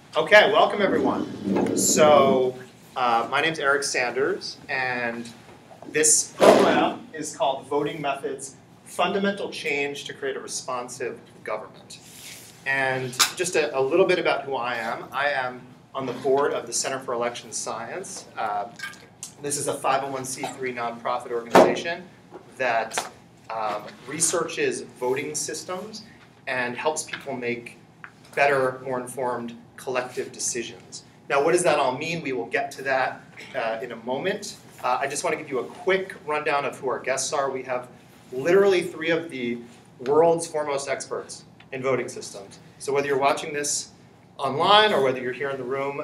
Okay, welcome everyone. So, my name's Eric Sanders, and this program is called Voting Methods: Fundamental Change to Create a Responsive Government. And just a little bit about who I am. I am on the board of the Center for Election Science. This is a 501c3 nonprofit organization that researches voting systems and helps people make better, more informed collective decisions. Now, what does that all mean? We will get to that in a moment. I just want to give you a quick rundown of who our guests are. We have literally 3 of the world's foremost experts in voting systems. So whether you're watching this online or whether you're here in the room,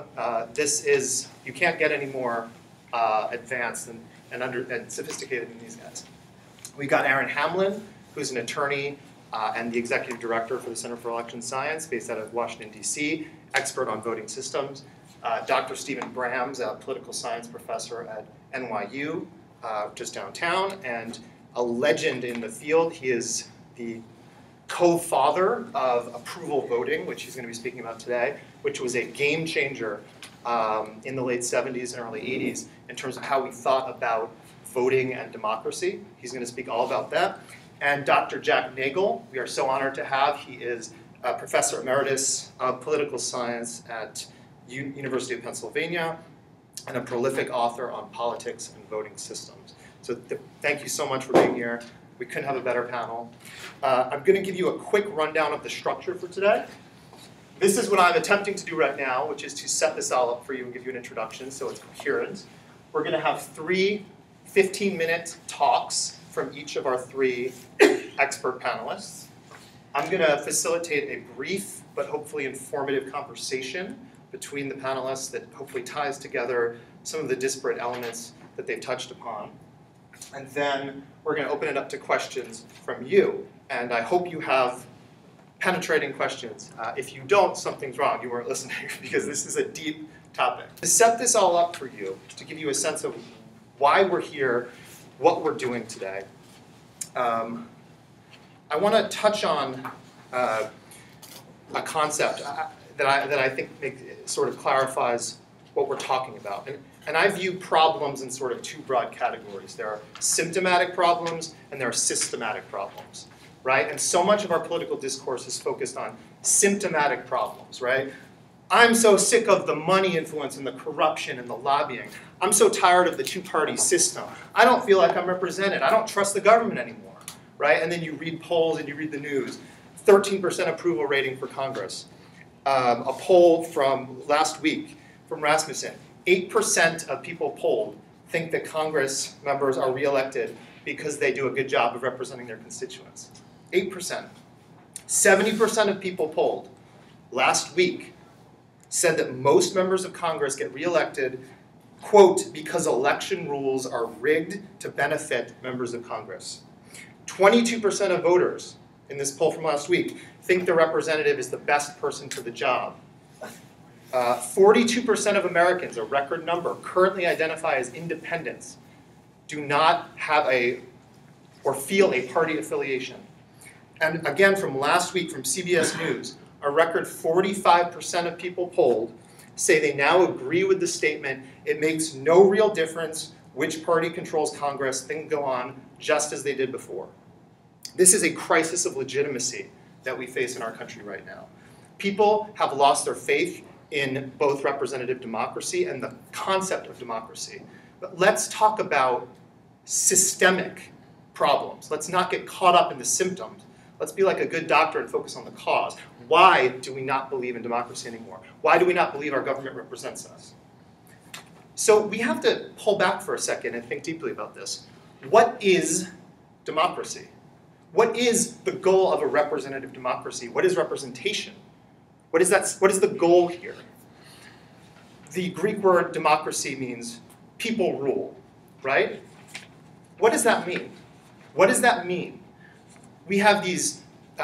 you can't get any more advanced and sophisticated than these guys. We've got Hamlin, who's an attorney and the executive director for the Center for Election Science, based out of Washington, D.C., expert on voting systems. Dr. Stephen Brams, a political science professor at NYU, just downtown, and a legend in the field. He is the co-father of approval voting, which he's going to be speaking about today, which was a game changer in the late 70s and early 80s in terms of how we thought about voting and democracy. He's going to speak all about that. And Dr. Jack Nagel, we are so honored to have. He is a professor emeritus of political science at University of Pennsylvania and a prolific author on politics and voting systems. So thank you so much for being here. We couldn't have a better panel. I'm going to give you a quick rundown of the structure for today. This is what I'm attempting to do right now, which is to set this all up for you and give you an introduction so it's coherent. We're going to have 3 15-minute talks from each of our 3 expert panelists. I'm going to facilitate a brief but hopefully informative conversation between the panelists that hopefully ties together some of the disparate elements that they've touched upon. And then we're going to open it up to questions from you. And I hope you have penetrating questions. If you don't, something's wrong. You weren't listening, because this is a deep topic. To set this all up for you, to give you a sense of why we're here, what we're doing today, I want to touch on a concept that I think sort of clarifies what we're talking about. And I view problems in sort of 2 broad categories. There are symptomatic problems and there are systematic problems, right? And so much of our political discourse is focused on symptomatic problems, right? I'm so sick of the money influence and the corruption and the lobbying. I'm so tired of the 2-party system. I don't feel like I'm represented. I don't trust the government anymore, right? And then you read polls and you read the news. 13% approval rating for Congress. A poll from last week from Rasmussen. 8% of people polled think that Congress members are reelected because they do a good job of representing their constituents. 8%. 70% of people polled last week said that most members of Congress get reelected, quote, because election rules are rigged to benefit members of Congress. 22% of voters in this poll from last week think the representative is the best person for the job. 42% of Americans, a record number, currently identify as independents, do not have or feel a party affiliation. And again, from last week from CBS News, a record 45% of people polled say they now agree with the statement, it makes no real difference which party controls Congress, things go on just as they did before. This is a crisis of legitimacy that we face in our country right now. People have lost their faith in both representative democracy and the concept of democracy. But let's talk about systemic problems. Let's not get caught up in the symptoms. Let's be like a good doctor and focus on the cause. Why do we not believe in democracy anymore? Why do we not believe our government represents us? So we have to pull back for a second and think deeply about this. What is democracy? What is the goal of a representative democracy? What is representation? What is the goal here? The Greek word democracy means people rule, right? What does that mean? What does that mean? We have these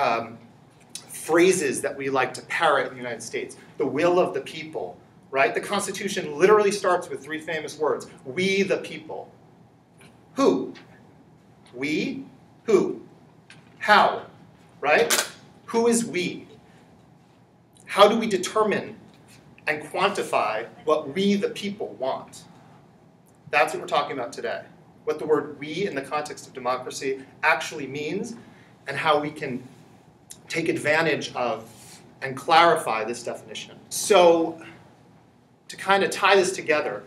phrases that we like to parrot in the United States. The will of the people, right? The Constitution literally starts with 3 famous words. We the people. Who? We? Who? How? Right? Who is we? How do we determine and quantify what we, the people, want. That's what we're talking about today. What the word we in the context of democracy actually means and how we can take advantage of and clarify this definition. So to kind of tie this together,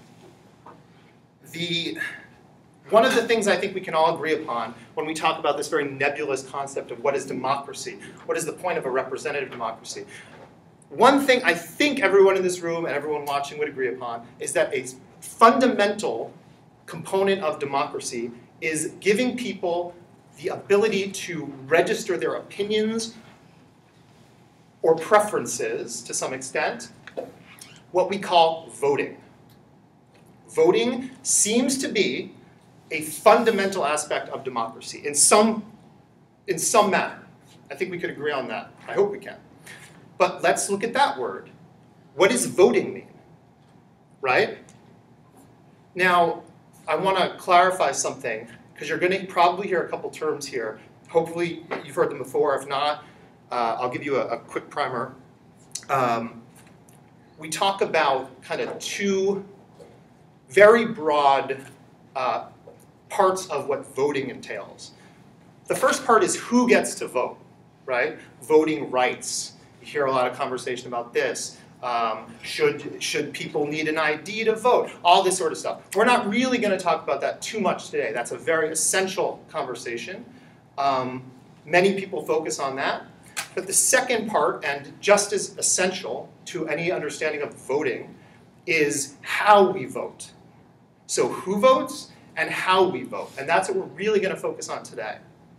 one of the things I think we can all agree upon when we talk about this very nebulous concept of what is democracy, what is the point of a representative democracy, one thing I think everyone in this room and everyone watching would agree upon is that a fundamental component of democracy is giving people the ability to register their opinions or preferences to some extent, what we call voting. Voting seems to be a fundamental aspect of democracy in some manner. I think we could agree on that. I hope we can. But let's look at that word. What does voting mean? Right? Now, I want to clarify something, because you're going to probably hear a couple terms here. Hopefully, you've heard them before. If not, I'll give you a quick primer. We talk about kind of two very broad parts of what voting entails. The first part is who gets to vote, right? Voting rights. You hear a lot of conversation about this. Should people need an ID to vote? All this sort of stuff. We're not really going to talk about that too much today. That's a very essential conversation. Many people focus on that. But the second part, and just as essential to any understanding of voting, is how we vote. So who votes and how we vote. And that's what we're really going to focus on today.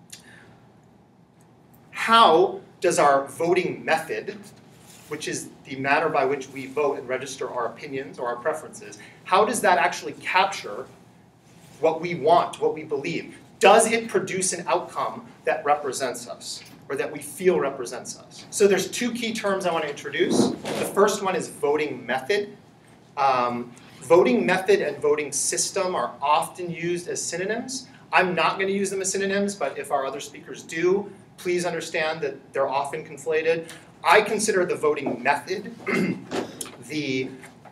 How does our voting method, which is the manner by which we vote and register our opinions or our preferences, how does that actually capture what we want, what we believe? Does it produce an outcome that represents us, or that we feel represents us? So there's two key terms I want to introduce. The first one is voting method. Voting method and voting system are often used as synonyms. I'm not going to use them as synonyms, but if our other speakers do, please understand that they're often conflated. I consider the voting method the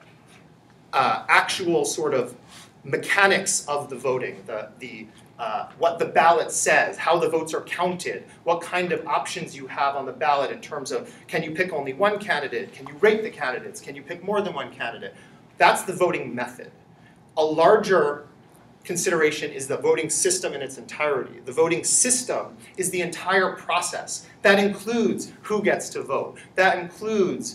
actual sort of mechanics of the voting, what the ballot says, how the votes are counted, what kind of options you have on the ballot in terms of, can you pick only one candidate? Can you rate the candidates? Can you pick more than one candidate? That's the voting method. A larger consideration is the voting system in its entirety. The voting system is the entire process. That includes who gets to vote. That includes,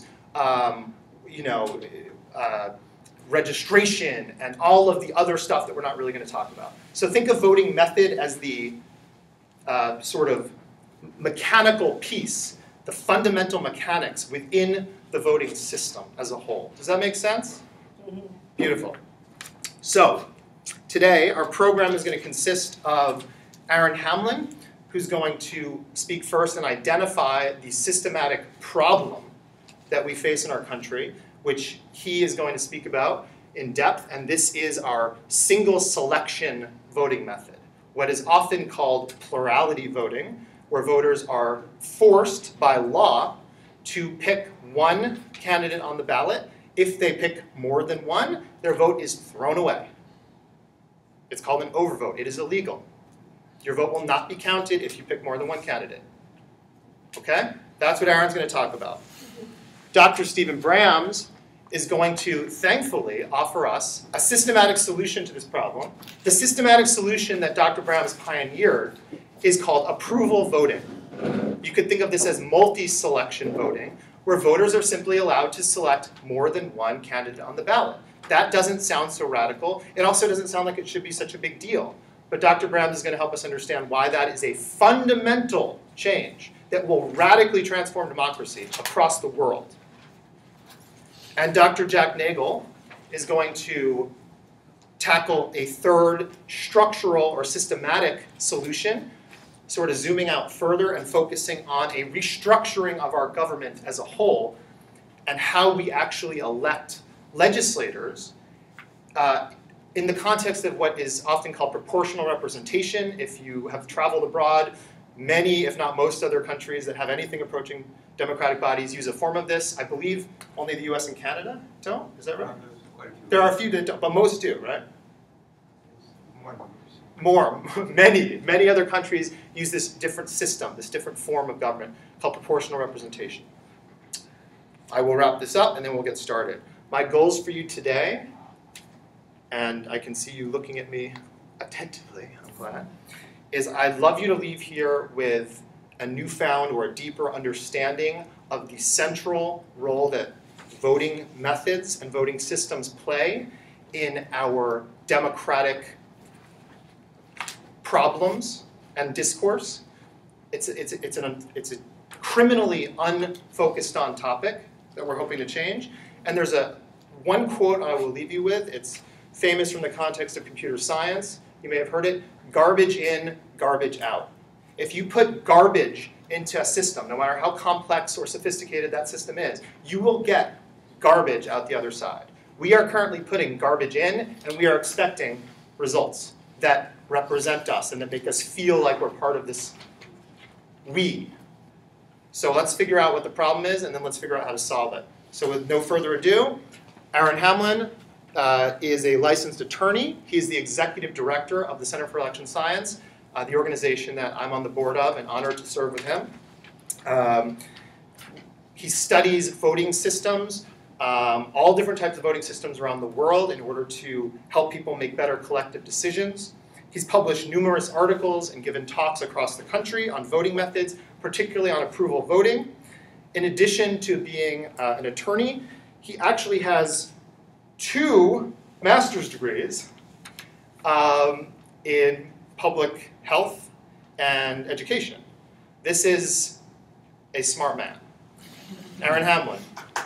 registration and all of the other stuff that we're not really going to talk about. So think of voting method as the sort of mechanical piece, the fundamental mechanics within the voting system as a whole. Does that make sense? Beautiful. So today, our program is going to consist of Aaron Hamlin, who's going to speak first and identify the systematic problem that we face in our country, which he is going to speak about in depth, and this is our single selection voting method, what is often called plurality voting, where voters are forced by law to pick one candidate on the ballot. If they pick more than one, their vote is thrown away. It's called an overvote. It is illegal. Your vote will not be counted if you pick more than one candidate. Okay? That's what Aaron's going to talk about. Dr. Stephen Brams is going to, thankfully, offer us a systematic solution to this problem. The systematic solution that Dr. Brams pioneered is called approval voting. You could think of this as multi-selection voting, where voters are simply allowed to select more than one candidate on the ballot. That doesn't sound so radical. It also doesn't sound like it should be such a big deal. But Dr. Brams is going to help us understand why that is a fundamental change that will radically transform democracy across the world. And Dr. Jack Nagel is going to tackle a third structural or systematic solution, sort of zooming out further and focusing on a restructuring of our government as a whole and how we actually elect legislators in the context of what is often called proportional representation. If you have traveled abroad, Many, if not most other countries that have anything approaching democratic bodies use a form of this. I believe only the US and Canada don't, is that right? There are a few that don't, but most do, right? More, many other countries use this different system, this different form of government called proportional representation. I will wrap this up and then we'll get started. My goals for you today, and I can see you looking at me attentively, I'm glad, is I'd love you to leave here with a newfound or a deeper understanding of the central role that voting methods and voting systems play in our democratic problems and discourse. It's a criminally unfocused on topic that we're hoping to change. And there's one quote I will leave you with. It's famous from the context of computer science. You may have heard it: garbage in, garbage out. If you put garbage into a system, no matter how complex or sophisticated that system is, you will get garbage out the other side. We are currently putting garbage in, and we are expecting results that represent us and that make us feel like we're part of this we. So let's figure out what the problem is, and then let's figure out how to solve it. So with no further ado, Aaron Hamlin is a licensed attorney. He's the executive director of the Center for Election Science, the organization that I'm on the board of and honored to serve with him. He studies voting systems, all different types of voting systems around the world in order to help people make better collective decisions. He's published numerous articles and given talks across the country on voting methods, particularly on approval voting. In addition to being an attorney, he actually has 2 master's degrees in public health and education. This is a smart man. Aaron Hamlin.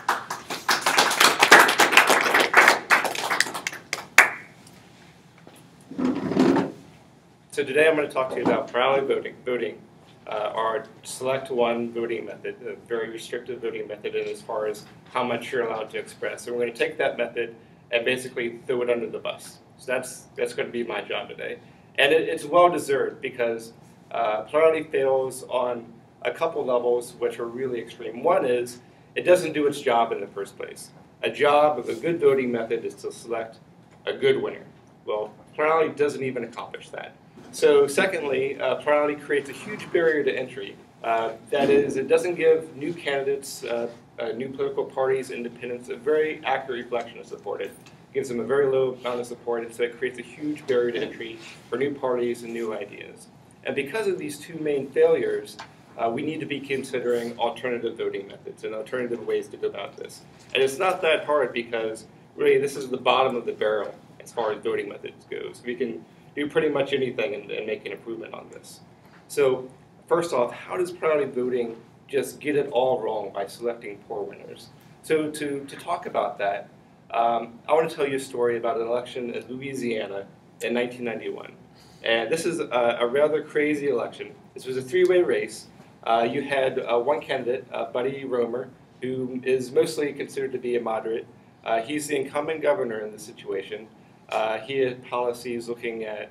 So today I'm going to talk to you about plurality voting, our select one voting method, a very restrictive voting method in as far as how much you're allowed to express. So we're going to take that method and basically throw it under the bus. So that's going to be my job today. And it's well-deserved because plurality fails on a couple levels which are really extreme. One is it doesn't do its job in the first place. A job of a good voting method is to select a good winner. Well, plurality doesn't even accomplish that. So secondly, plurality creates a huge barrier to entry. That is, it doesn't give new candidates, new political parties, independents, a very accurate reflection of support. It gives them a very low amount of support, and so it creates a huge barrier to entry for new parties and new ideas. And because of these 2 main failures, we need to be considering alternative voting methods and alternative ways to go about this. And it's not that hard because really this is the bottom of the barrel as far as voting methods goes. We can do pretty much anything and make an improvement on this. So first off, how does plurality voting just get it all wrong by selecting poor winners? So to talk about that, I want to tell you a story about an election in Louisiana in 1991. And this is a rather crazy election. This was a 3-way race. You had one candidate, Buddy Roemer, who is mostly considered to be a moderate. He's the incumbent governor in this situation. He had policies looking at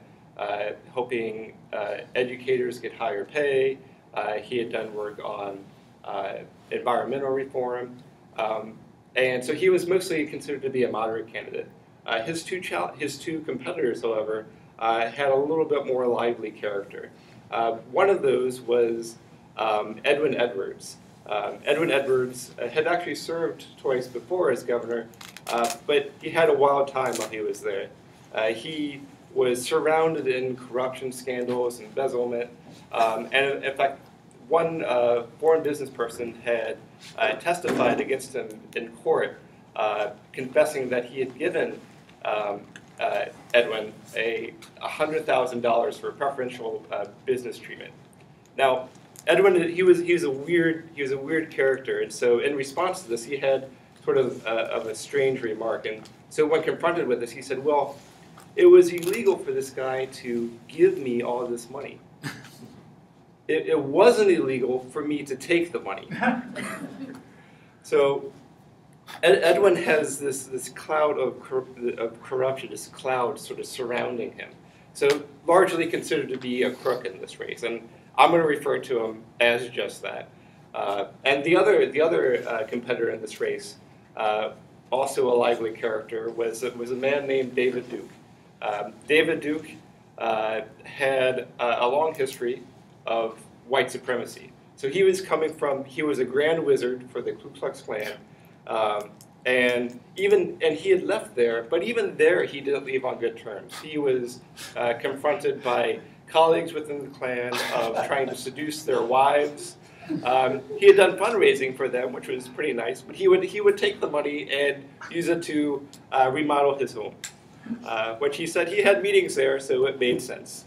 helping educators get higher pay. He had done work on environmental reform. And so he was mostly considered to be a moderate candidate. His two competitors, however, had a little bit more lively character. One of those was Edwin Edwards. Edwin Edwards had actually served twice before as governor, but he had a wild time while he was there. He was surrounded in corruption scandals, embezzlement, and in fact, one foreign business person had testified against him in court, confessing that he had given Edwin $100,000 for preferential business treatment. Now, Edwin, he was a weird character, and so in response to this, he had sort of a strange remark. And so when confronted with this, he said, "Well, it was illegal for this guy to give me all of this money. It wasn't illegal for me to take the money." So Edwin has this cloud of corruption, this cloud sort of surrounding him. So largely considered to be a crook in this race, and I'm going to refer to him as just that. And the other competitor in this race, also a lively character, was a man named David Duke. David Duke had a long history of white supremacy. So he was a grand wizard for the Ku Klux Klan, and he had left there, but even there he didn't leave on good terms. He was confronted by colleagues within the Klan of trying to seduce their wives. He had done fundraising for them, which was pretty nice, but he would take the money and use it to remodel his home, which he said he had meetings there, so it made sense.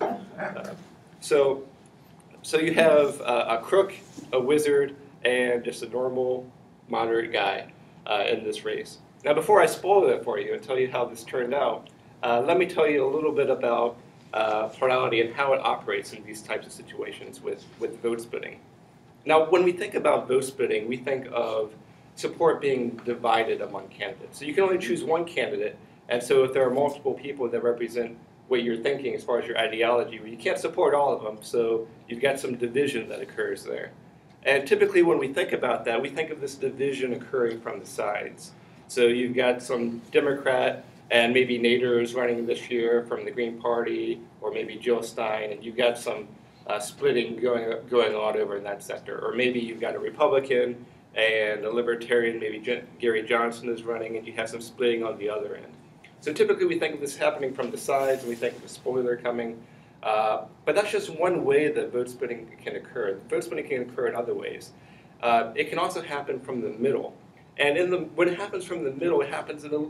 So you have a crook, a wizard, and just a normal, moderate guy in this race. Now, before I spoil it for you and tell you how this turned out, let me tell you a little bit about plurality and how it operates in these types of situations with vote splitting. Now, when we think about vote splitting, we think of support being divided among candidates. So you can only choose one candidate, and so if there are multiple people that represent what you're thinking as far as your ideology, well, you can't support all of them, so you've got some division that occurs there. And typically when we think about that, we think of this division occurring from the sides. So you've got some Democrat and maybe Nader is running this year from the Green Party, or maybe Jill Stein, and you've got some splitting going on over in that sector. Or maybe you've got a Republican and a Libertarian, maybe Gary Johnson is running, and you have some splitting on the other end. So typically we think of this happening from the sides, and we think of a spoiler coming. But that's just one way that vote splitting can occur. Vote splitting can occur in other ways. It can also happen from the middle. And when it happens from the middle, it happens in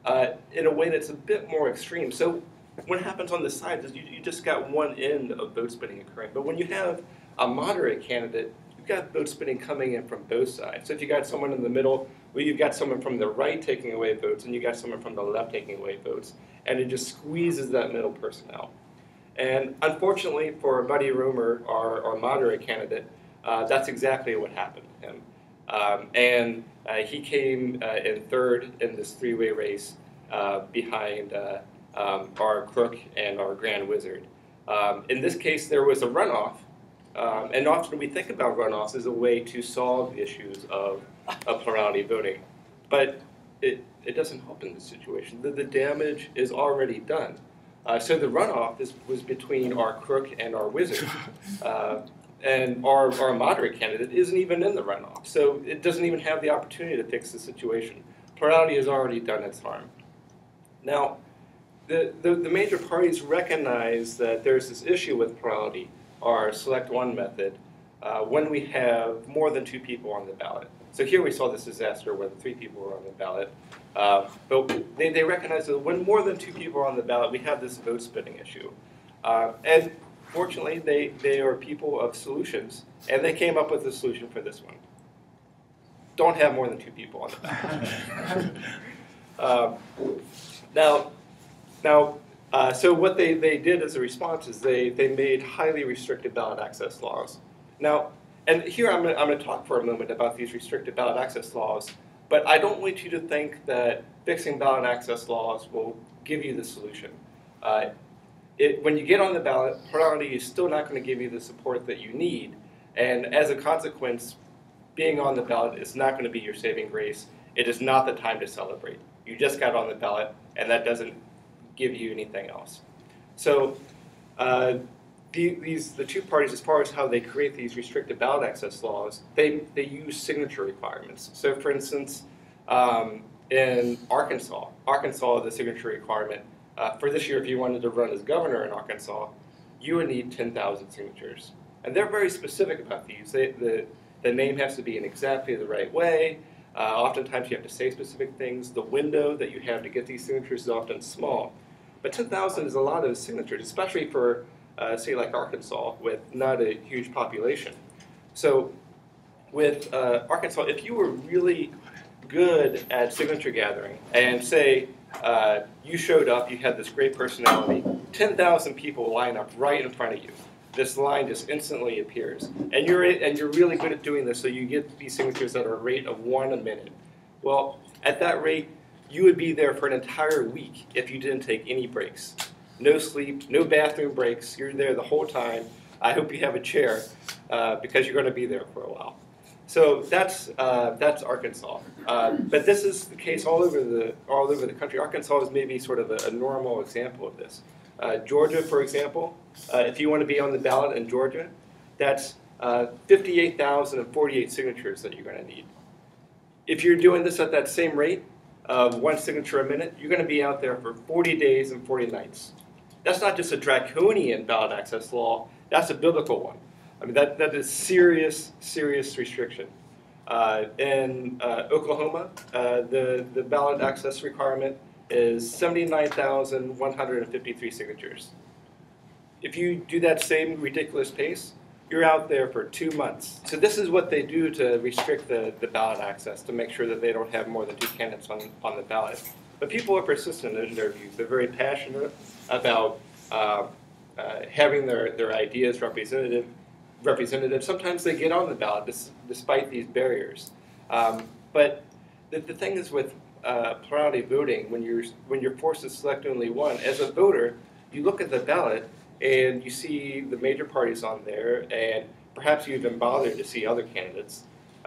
a way that's a bit more extreme. So when it happens on the sides, you just got one end of vote splitting occurring. But when you have a moderate candidate, you've got vote splitting coming in from both sides. So if you got someone in the middle, well, you've got someone from the right taking away votes, and you've got someone from the left taking away votes, and it just squeezes that middle person out. And unfortunately for Buddy Roemer, our moderate candidate, that's exactly what happened to him. He came in third in this three-way race behind our crook and our grand wizard. In this case, there was a runoff, and often we think about runoffs as a way to solve issues of plurality voting. But it doesn't help in this situation. The damage is already done. So the runoff was between our crook and our wizard. And our moderate candidate isn't even in the runoff. So it doesn't even have the opportunity to fix the situation. Plurality has already done its harm. Now, the major parties recognize that there's this issue with plurality, our select one method, when we have more than two people on the ballot. So here we saw this disaster when 3 people were on the ballot. But they recognize that when more than 2 people are on the ballot, we have this vote splitting issue. And fortunately, they are people of solutions, and they came up with a solution for this one. Don't have more than 2 people on the ballot. So what they did as a response is they made highly restricted ballot access laws. Now, and here I'm going to talk for a moment about these restricted ballot access laws, but I don't want you to think that fixing ballot access laws will give you the solution. When you get on the ballot, plurality is still not going to give you the support that you need, and as a consequence, being on the ballot is not going to be your saving grace. It is not the time to celebrate. You just got on the ballot, and that doesn't give you anything else. So the 2 parties, as far as how they create these restricted ballot access laws, they use signature requirements. So for instance, in Arkansas, the signature requirement, for this year, if you wanted to run as governor in Arkansas, you would need 10,000 signatures. And they're very specific about these. The name has to be in exactly the right way. Oftentimes you have to say specific things. The window that you have to get these signatures is often small. But 10,000 is a lot of signatures, especially for, say, like Arkansas, with not a huge population. So with Arkansas, if you were really good at signature gathering, and say you showed up, you had this great personality, 10,000 people line up right in front of you. This line just instantly appears. And you're really good at doing this, so you get these signatures at a rate of 1 a minute. Well, at that rate, you would be there for an entire week if you didn't take any breaks. no sleep, no bathroom breaks. You're there the whole time. I hope you have a chair because you're going to be there for a while. So that's Arkansas. But this is the case all over the country. Arkansas is maybe sort of a normal example of this. Georgia, for example, if you want to be on the ballot in Georgia, that's 58,048 signatures that you're going to need. If you're doing this at that same rate of 1 signature a minute, you're going to be out there for 40 days and 40 nights. That's not just a draconian ballot access law, that's a biblical one. I mean, that is serious restriction. In Oklahoma, the ballot access requirement is 79,153 signatures. If you do that same ridiculous pace, you're out there for 2 months. So this is what they do to restrict the ballot access, to make sure that they don't have more than 2 candidates on the ballot. But people are persistent in their views. They're very passionate about having their ideas represented. Sometimes they get on the ballot despite these barriers. But the thing is with plurality voting, when you're forced to select only one, as a voter, you look at the ballot and you see the major parties on there, and perhaps you even bother to see other candidates.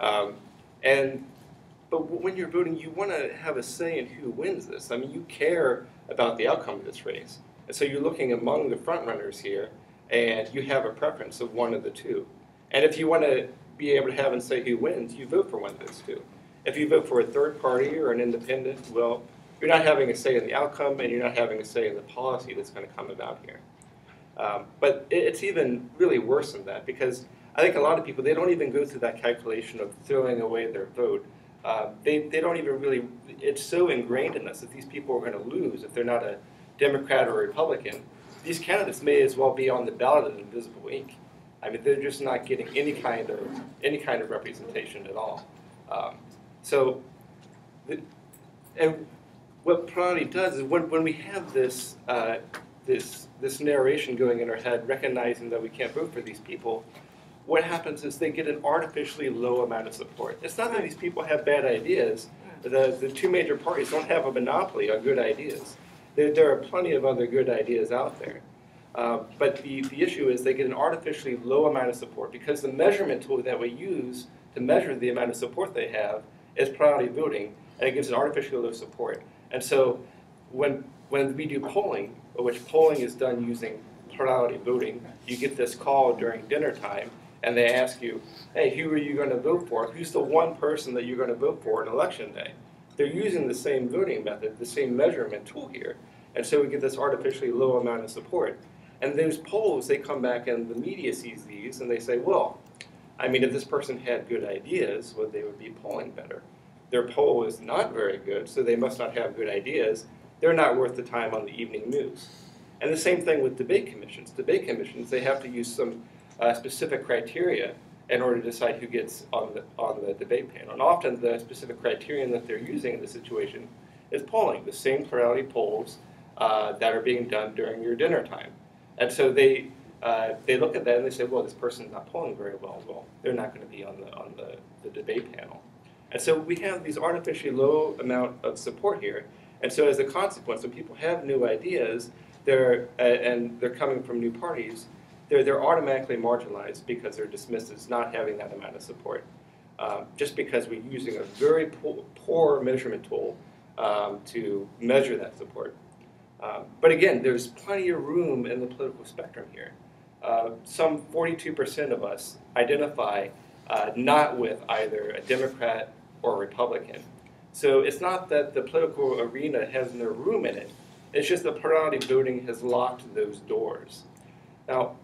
But when you're voting, you want to have a say in who wins this. I mean, you care about the outcome of this race. And so you're looking among the front runners here, and you have a preference of one of the two. And if you want to be able to have and say who wins, you vote for one of those two. If you vote for a third party or an independent, well, you're not having a say in the outcome, and you're not having a say in the policy that's going to come about here. But it's even really worse than that, because I think a lot of people, they don't even go through that calculation of throwing away their vote. They don't even really, it's so ingrained in us that these people are going to lose if they're not a Democrat or a Republican. These candidates may as well be on the ballot in invisible ink. I mean, they're just not getting any kind of representation at all. And what plurality does is when we have this narration going in our head, recognizing that we can't vote for these people, what happens is they get an artificially low amount of support. It's not that these people have bad ideas. The two major parties don't have a monopoly on good ideas. There are plenty of other good ideas out there. But the issue is they get an artificially low amount of support because the measurement tool that we use to measure the amount of support they have is plurality voting, and it gives an artificially low support. And so when we do polling, which polling is done using plurality voting, you get this call during dinner time, and they ask you, hey, who are you going to vote for? Who's the one person that you're going to vote for on election day? They're using the same voting method, the same measurement tool here. And so we get this artificially low amount of support. And those polls, they come back and the media sees these and they say, well, I mean, if this person had good ideas, well, they would be polling better. Their poll is not very good, so they must not have good ideas. They're not worth the time on the evening news. And the same thing with debate commissions. Debate commissions, they have to use some specific criteria in order to decide who gets on the debate panel. And often the specific criterion that they're using in this situation is polling, the same plurality polls that are being done during your dinner time. And so they look at that and they say, well, this person's not polling very well. Well, they're not going to be on the debate panel. And so we have these artificially low amount of support here. And so as a consequence, when people have new ideas, and they're coming from new parties, they're automatically marginalized because they're dismissed as not having that amount of support, just because we're using a very poor measurement tool to measure that support. But again, there's plenty of room in the political spectrum here. Some 42% of us identify not with either a Democrat or a Republican. So it's not that the political arena has no room in it. It's just that plurality voting has locked those doors. Now,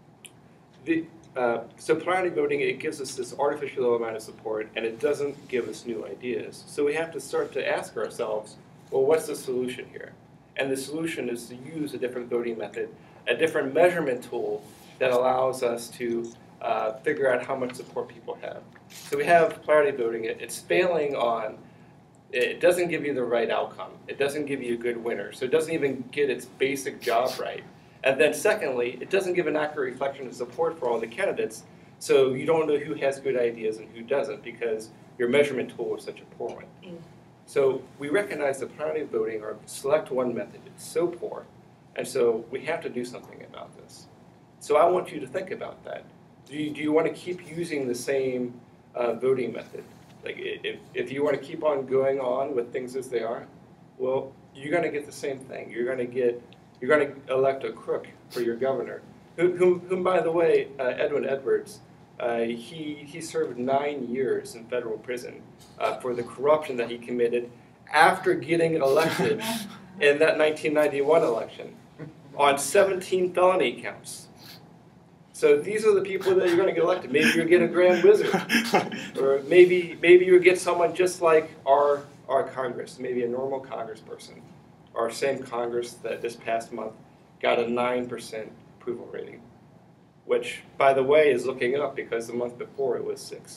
so plurality voting, it gives us this artificially low amount of support, and it doesn't give us new ideas. So we have to start to ask ourselves, well, what's the solution here? And the solution is to use a different voting method, a different measurement tool that allows us to figure out how much support people have. So we have plurality voting. It's failing on, it doesn't give you the right outcome. It doesn't give you a good winner. So it doesn't even get its basic job right. And then secondly, it doesn't give an accurate reflection of support for all the candidates. So you don't know who has good ideas and who doesn't because your measurement tool is such a poor one. So we recognize that plurality voting, or select one method, is so poor And so we have to do something about this. So I want you to think about that. Do you want to keep using the same voting method? Like if you want to keep on going on with things as they are, well, you're going to get the same thing. You're going to elect a crook for your governor, whom by the way, Edwin Edwards, he served 9 years in federal prison for the corruption that he committed after getting elected in that 1991 election on 17 felony counts. So these are the people that you're going to get elected. Maybe you'll get a grand wizard, or maybe you'll get someone just like our Congress, maybe a normal congressperson. Our same Congress that this past month got a 9% approval rating, which, by the way, is looking up because the month before it was 6.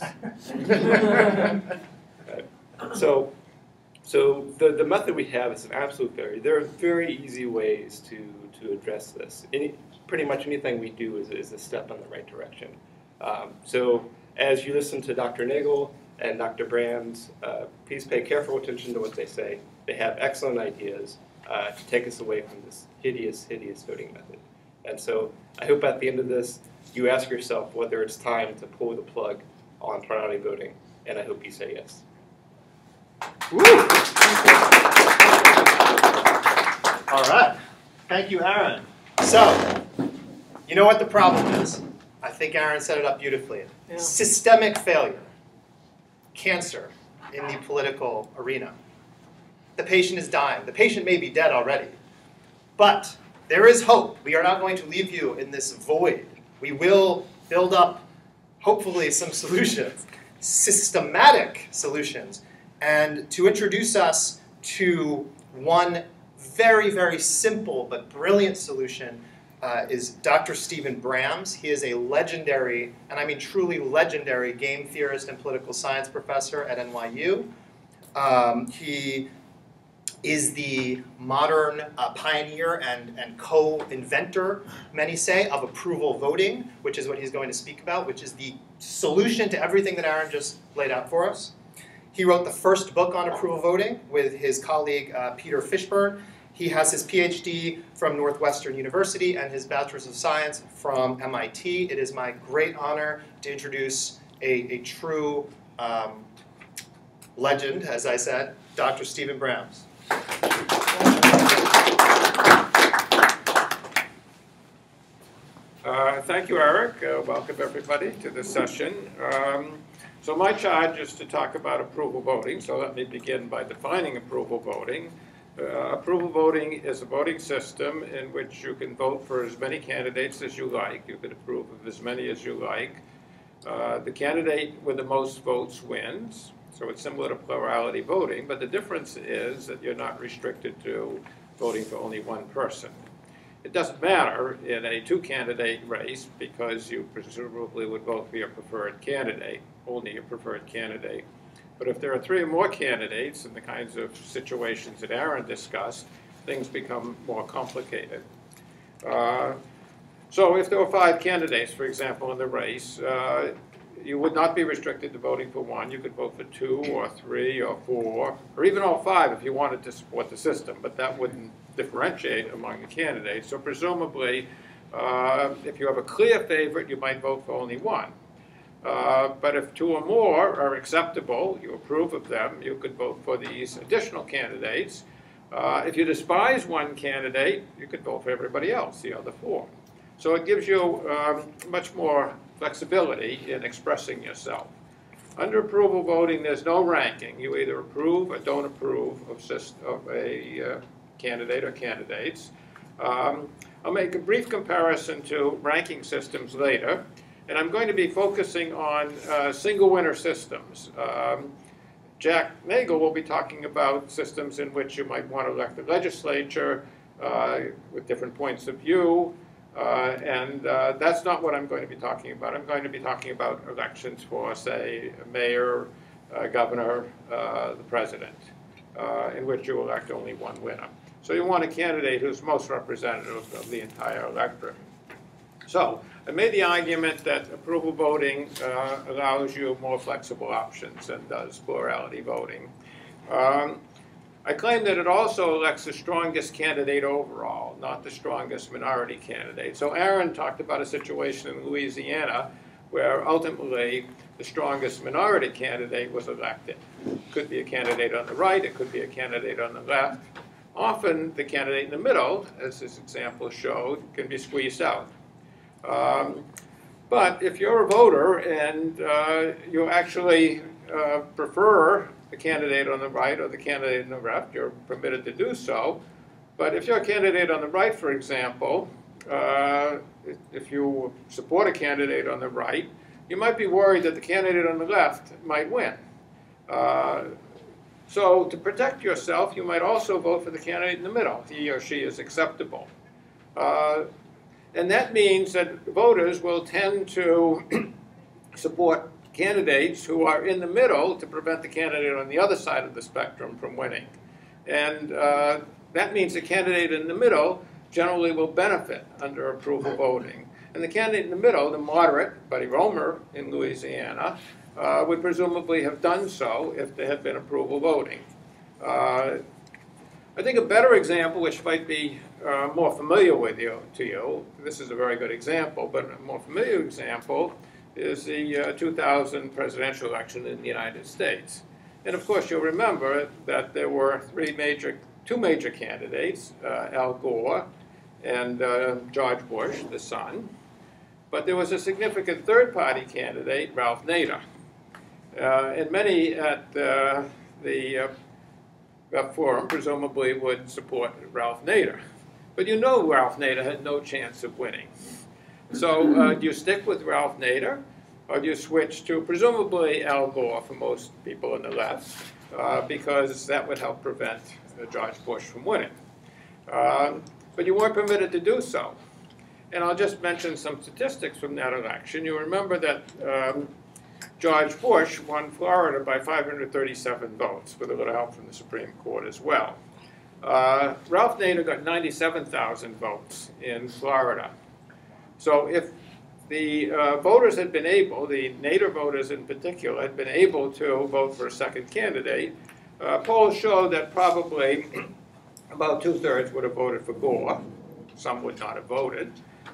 So the method we have is an absolute failure. There are very easy ways to address this. Pretty much anything we do is a step in the right direction. So as you listen to Dr. Nagel and Dr. Brams, please pay careful attention to what they say. They have excellent ideas to take us away from this hideous, hideous voting method. And so I hope at the end of this, you ask yourself whether it's time to pull the plug on plurality voting, and I hope you say yes. Woo! All right. Thank you, Aaron. So, you know what the problem is? I think Aaron set it up beautifully. Yeah. Systemic failure. Cancer in the political arena. The patient is dying. The patient may be dead already. But there is hope. We are not going to leave you in this void. We will build up, hopefully, some solutions. Systematic solutions. And to introduce us to one very, very simple but brilliant solution is Dr. Stephen Brams. He is a legendary, and I mean truly legendary, game theorist and political science professor at NYU. He is the modern pioneer and co-inventor, many say, of approval voting, which is what he's going to speak about, which is the solution to everything that Aaron just laid out for us. He wrote the first book on approval voting with his colleague Peter Fishburne. He has his PhD from Northwestern University and his Bachelor's of Science from MIT. It is my great honor to introduce a true legend, as I said, Dr. Stephen Brams. Thank you, Eric. Welcome, everybody, to this session. So my charge is to talk about approval voting, so let me begin by defining approval voting. Approval voting is a voting system in which you can vote for as many candidates as you like. You can approve of as many as you like. The candidate with the most votes wins, so it's similar to plurality voting, but the difference is that you're not restricted to voting for only one person. It doesn't matter in a two-candidate race because you presumably would vote for your preferred candidate, only your preferred candidate. But if there are 3 or more candidates in the kinds of situations that Aaron discussed, things become more complicated. So if there were 5 candidates, for example, in the race, you would not be restricted to voting for one. You could vote for 2 or 3 or 4, or even all 5 if you wanted to support the system, but that wouldn't differentiate among the candidates. So presumably, if you have a clear favorite, you might vote for only one. But if 2 or more are acceptable, you approve of them, you could vote for these additional candidates. If you despise one candidate, you could vote for everybody else, the other 4. So it gives you much more flexibility in expressing yourself. Under approval voting, there's no ranking. You either approve or don't approve of a candidate or candidates. I'll make a brief comparison to ranking systems later. And I'm going to be focusing on single winner systems. Jack Nagel will be talking about systems in which you might want to elect the legislature with different points of view. And that's not what I'm going to be talking about. I'm going to be talking about elections for, say, a mayor, governor, the president, in which you elect only one winner. So you want a candidate who's most representative of the entire electorate. So I made the argument that approval voting allows you more flexible options than does plurality voting. I claim that it also elects the strongest candidate overall, not the strongest minority candidate. So Aaron talked about a situation in Louisiana where ultimately the strongest minority candidate was elected. It could be a candidate on the right, it could be a candidate on the left. Often the candidate in the middle, as this example showed, can be squeezed out. But if you're a voter and you actually prefer the candidate on the right or the candidate on the left, you're permitted to do so. But if you're a candidate on the right, for example, if you support a candidate on the right, you might be worried that the candidate on the left might win. So to protect yourself, you might also vote for the candidate in the middle. He or she is acceptable. And that means that voters will tend to support candidates who are in the middle to prevent the candidate on the other side of the spectrum from winning. And that means the candidate in the middle generally will benefit under approval voting. And the candidate in the middle, the moderate, Buddy Roemer in Louisiana, would presumably have done so if there had been approval voting. I think a better example, which might be more familiar to you, this is a very good example, but a more familiar example is the 2000 presidential election in the United States. And of course, you'll remember that there were two major candidates, Al Gore and George Bush, the son. But there was a significant third-party candidate, Ralph Nader. And many at the forum presumably would support Ralph Nader. But you know Ralph Nader had no chance of winning. So do you stick with Ralph Nader, or do you switch to presumably Al Gore for most people on the left, because that would help prevent George Bush from winning? But you weren't permitted to do so. And I'll just mention some statistics from that election. You remember that George Bush won Florida by 537 votes, with a little help from the Supreme Court as well. Ralph Nader got 97,000 votes in Florida. So if the voters had been able, the Nader voters in particular, had been able to vote for a second candidate, polls show that probably about 2/3 would have voted for Gore. Some would not have voted.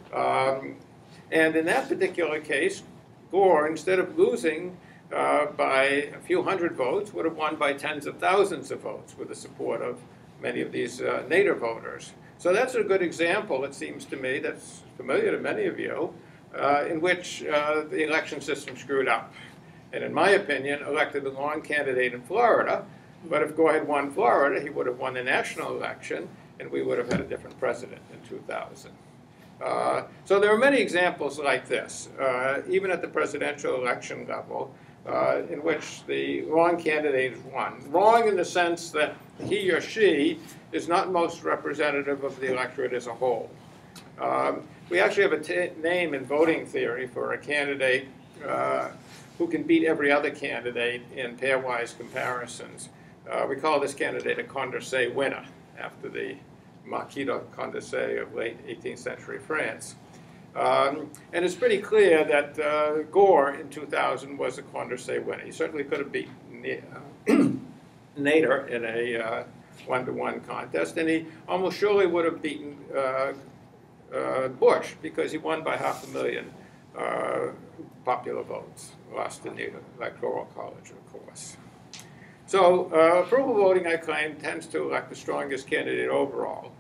And in that particular case, Gore, instead of losing by a few hundred votes, would have won by tens of thousands of votes with the support of many of these Nader voters. So that's a good example, it seems to me, that's familiar to many of you, in which the election system screwed up. And in my opinion, elected the wrong candidate in Florida, but if Gore had won Florida, he would have won the national election, and we would have had a different president in 2000. So there are many examples like this, even at the presidential election level, in which the wrong candidate won. Wrong in the sense that he or she is not most representative of the electorate as a whole. We actually have a name in voting theory for a candidate who can beat every other candidate in pairwise comparisons. We call this candidate a Condorcet winner, after the Marquis de Condorcet of late 18th century France. And it's pretty clear that Gore in 2000 was a Condorcet winner. He certainly could have beaten Nader in a one-to-one contest, and he almost surely would have beaten Bush, because he won by 500,000 popular votes, lost in the Electoral College, of course. So approval voting, I claim, tends to elect the strongest candidate overall.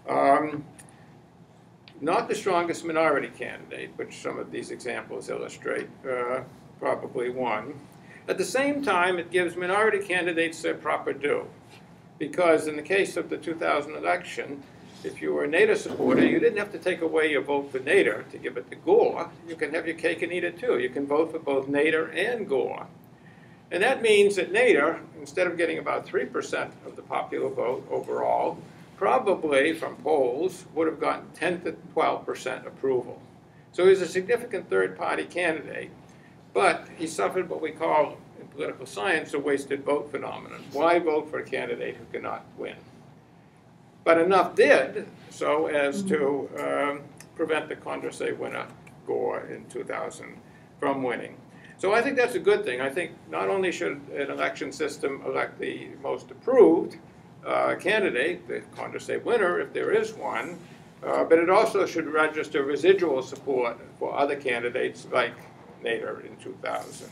Not the strongest minority candidate, which some of these examples illustrate, probably won. At the same time, it gives minority candidates their proper due, because in the case of the 2000 election, if you were a Nader supporter, you didn't have to take away your vote for Nader to give it to Gore. You can have your cake and eat it too. You can vote for both Nader and Gore. And that means that Nader, instead of getting about 3% of the popular vote overall, probably from polls would have gotten 10 to 12% approval. So he's a significant third-party candidate, but he suffered what we call in political science a wasted vote phenomenon. Why vote for a candidate who cannot win? But enough did so as to prevent the Condorcet winner, Gore, in 2000 from winning. So I think that's a good thing. I think not only should an election system elect the most approved, candidate, the condensate winner, if there is one, but it also should register residual support for other candidates like Nader in 2000.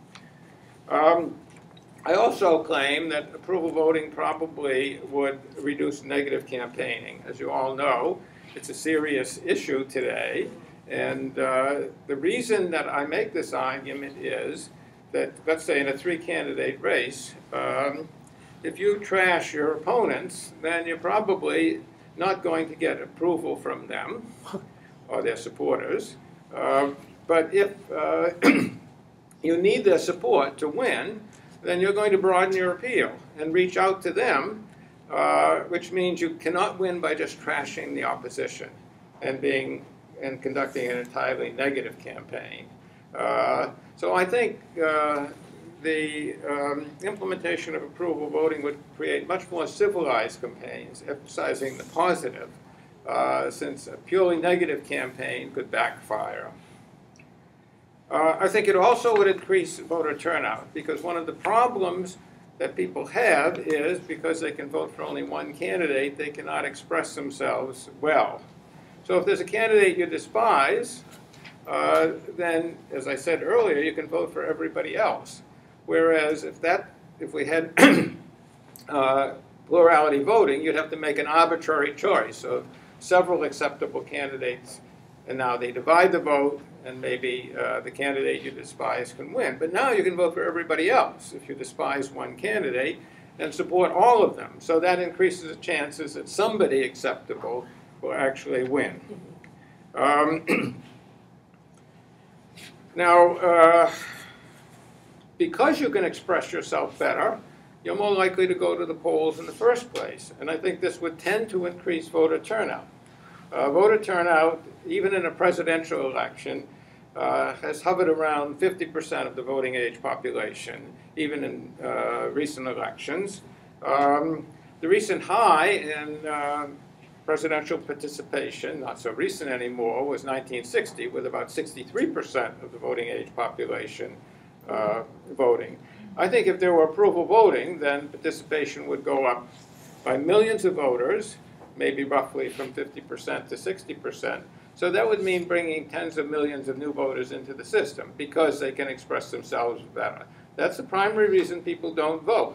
I also claim that approval voting probably would reduce negative campaigning. As you all know, it's a serious issue today, and the reason that I make this argument is that, let's say in a 3-candidate race, if you trash your opponents, then you're probably not going to get approval from them or their supporters. But if you need their support to win, then you're going to broaden your appeal and reach out to them, which means you cannot win by just trashing the opposition and conducting an entirely negative campaign. So I think the implementation of approval voting would create much more civilized campaigns, emphasizing the positive, since a purely negative campaign could backfire. I think it also would increase voter turnout, because one of the problems that people have is because they can vote for only one candidate, they cannot express themselves well. So if there's a candidate you despise, then, as I said earlier, you can vote for everybody else. Whereas if we had plurality voting, you'd have to make an arbitrary choice of several acceptable candidates, and now they divide the vote, and maybe the candidate you despise can win. But now you can vote for everybody else if you despise one candidate and support all of them. So that increases the chances that somebody acceptable will actually win. Now, because you can express yourself better, you're more likely to go to the polls in the first place. And I think this would tend to increase voter turnout. Voter turnout, even in a presidential election, has hovered around 50% of the voting age population, even in recent elections. The recent high in presidential participation, not so recent anymore, was 1960, with about 63% of the voting age population voting. I think if there were approval voting, then participation would go up by millions of voters, maybe roughly from 50% to 60%. So that would mean bringing tens of millions of new voters into the system because they can express themselves better. That's the primary reason people don't vote.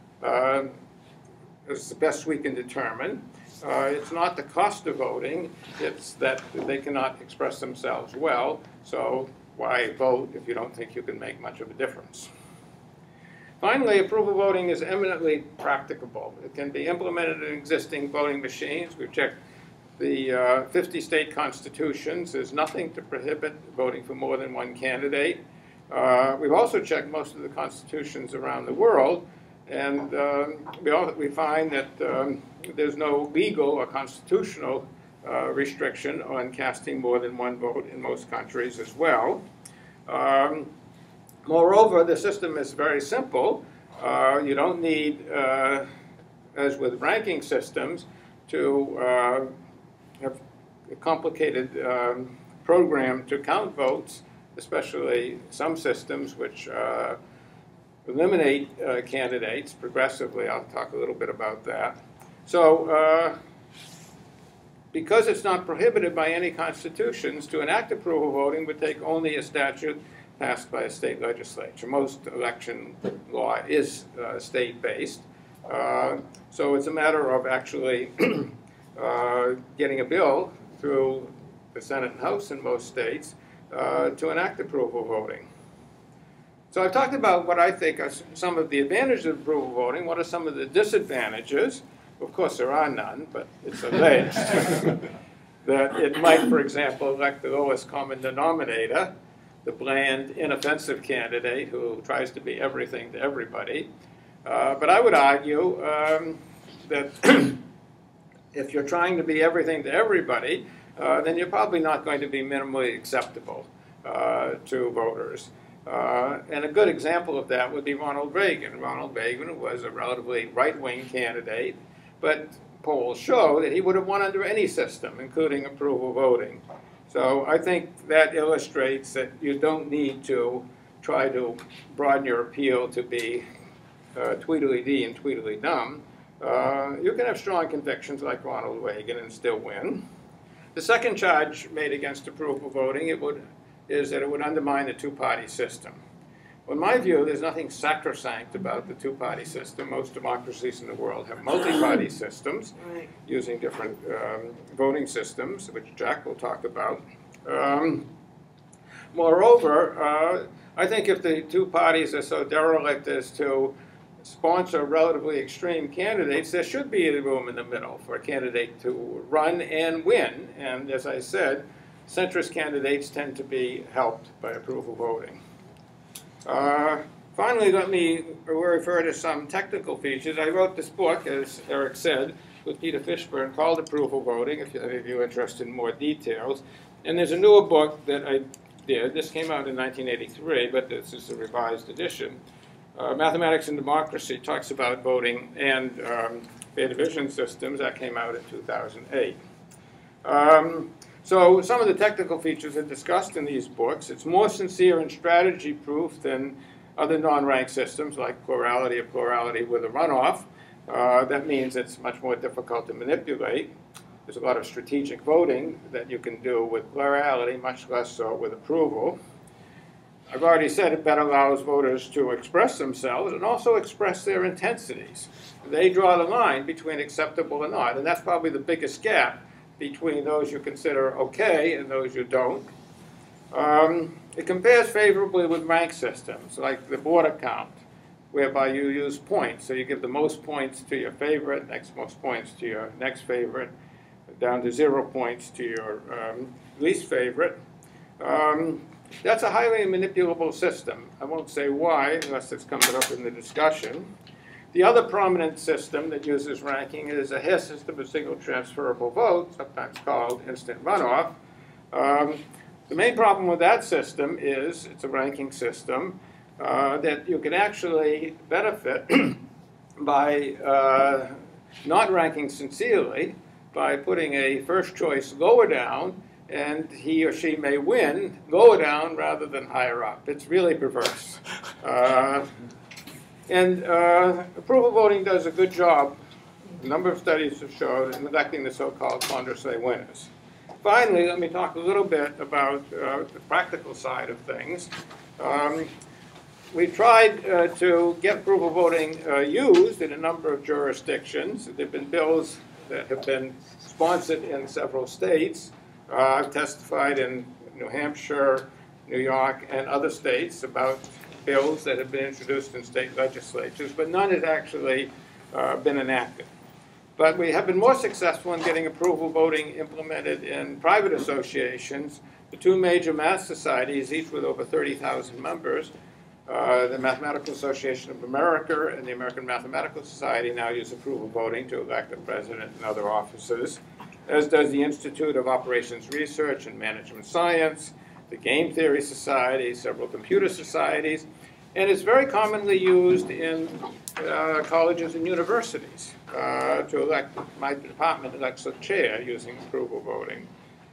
It's the best we can determine. It's not the cost of voting, it's that they cannot express themselves well, so why vote if you don't think you can make much of a difference? Finally, approval voting is eminently practicable. It can be implemented in existing voting machines. We've checked the 50 state constitutions. There's nothing to prohibit voting for more than one candidate. We've also checked most of the constitutions around the world, and we find that there's no legal or constitutional restriction on casting more than one vote in most countries as well. Moreover, the system is very simple. You don't need, as with ranking systems, to have a complicated program to count votes, especially some systems which eliminate candidates progressively. I'll talk a little bit about that. So because it's not prohibited by any constitutions, to enact approval voting would take only a statute passed by a state legislature. Most election law is state-based. So it's a matter of actually getting a bill through the Senate and House in most states to enact approval voting. So I've talked about what I think are some of the advantages of approval voting. What are some of the disadvantages? Of course, there are none, but it's alleged that it might, for example, elect the lowest common denominator, the bland, inoffensive candidate who tries to be everything to everybody. But I would argue that if you're trying to be everything to everybody, then you're probably not going to be minimally acceptable to voters. And a good example of that would be Ronald Reagan. Ronald Reagan was a relatively right-wing candidate, but polls show that he would have won under any system, including approval voting. So I think that illustrates that you don't need to try to broaden your appeal to be Tweedledee and Tweedledum. You can have strong convictions like Ronald Reagan and still win. The second charge made against approval voting is that it would undermine the two-party system. Well, in my view, there's nothing sacrosanct about the two-party system. Most democracies in the world have multi-party systems using different voting systems, which Jack will talk about. Moreover, I think if the two parties are so derelict as to sponsor relatively extreme candidates, there should be room in the middle for a candidate to run and win. And as I said, centrist candidates tend to be helped by approval voting. Finally, let me refer to some technical features. I wrote this book, as Eric said, with Peter Fishburne called Approval Voting, if any of you are interested in more details. And there's a newer book that I did. This came out in 1983, but this is a revised edition. Mathematics and Democracy talks about voting and fair division systems. That came out in 2008. So some of the technical features are discussed in these books. It's more sincere and strategy-proof than other non-ranked systems like Plurality or Plurality with a runoff. That means it's much more difficult to manipulate. There's a lot of strategic voting that you can do with Plurality, much less so with approval. I've already said it better allows voters to express themselves and also express their intensities. They draw the line between acceptable and not, and that's probably the biggest gap between those you consider okay and those you don't. It compares favorably with ranked systems, like the border count, whereby you use points. So you give the most points to your favorite, next most points to your next favorite, down to 0 points to your least favorite. That's a highly manipulable system. I won't say why, unless it's coming up in the discussion. The other prominent system that uses ranking is a Hare system of single transferable vote, sometimes called instant runoff. The main problem with that system is it's a ranking system that you can actually benefit by not ranking sincerely, by putting a first choice lower down, and he or she may win lower down rather than higher up. It's really perverse. Approval voting does a good job, a number of studies have shown, in electing the so-called Condorcet winners. Finally, let me talk a little bit about the practical side of things. We tried to get approval voting used in a number of jurisdictions. There have been bills that have been sponsored in several states. I've testified in New Hampshire, New York, and other states about bills that have been introduced in state legislatures, but none has actually been enacted. But we have been more successful in getting approval voting implemented in private associations. The two major math societies, each with over 30,000 members, the Mathematical Association of America and the American Mathematical Society, now use approval voting to elect a president and other officers, as does the Institute of Operations Research and Management Science, the Game Theory Society, several computer societies, and it's very commonly used in colleges and universities to elect. My department elects a chair using approval voting.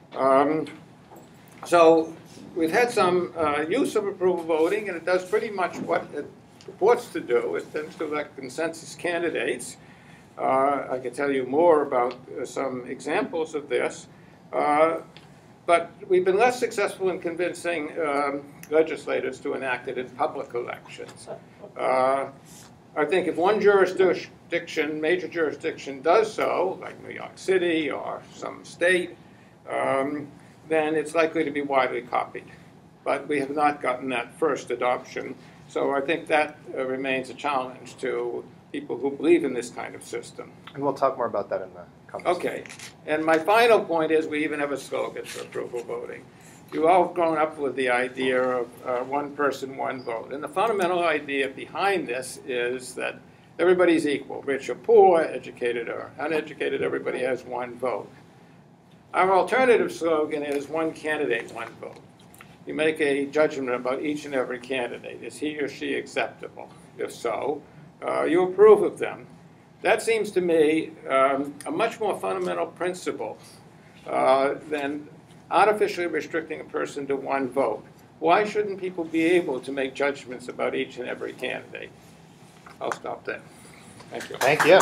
So we've had some use of approval voting, and it does pretty much what it purports to do. It tends to elect consensus candidates. I could tell you more about some examples of this. But we've been less successful in convincing legislators to enact it in public elections. I think if one jurisdiction, major jurisdiction, does so, like New York City or some state, then it's likely to be widely copied. But we have not gotten that first adoption. So I think that remains a challenge to people who believe in this kind of system. And we'll talk more about that in the conversation. Okay. And my final point is we even have a slogan for approval voting. You've all grown up with the idea of one person, one vote. And the fundamental idea behind this is that everybody's equal. Rich or poor, educated or uneducated, everybody has one vote. Our alternative slogan is one candidate, one vote. You make a judgment about each and every candidate. Is he or she acceptable? If so, you approve of them. That seems to me a much more fundamental principle than artificially restricting a person to one vote. Why shouldn't people be able to make judgments about each and every candidate? I'll stop there. Thank you. Thank you.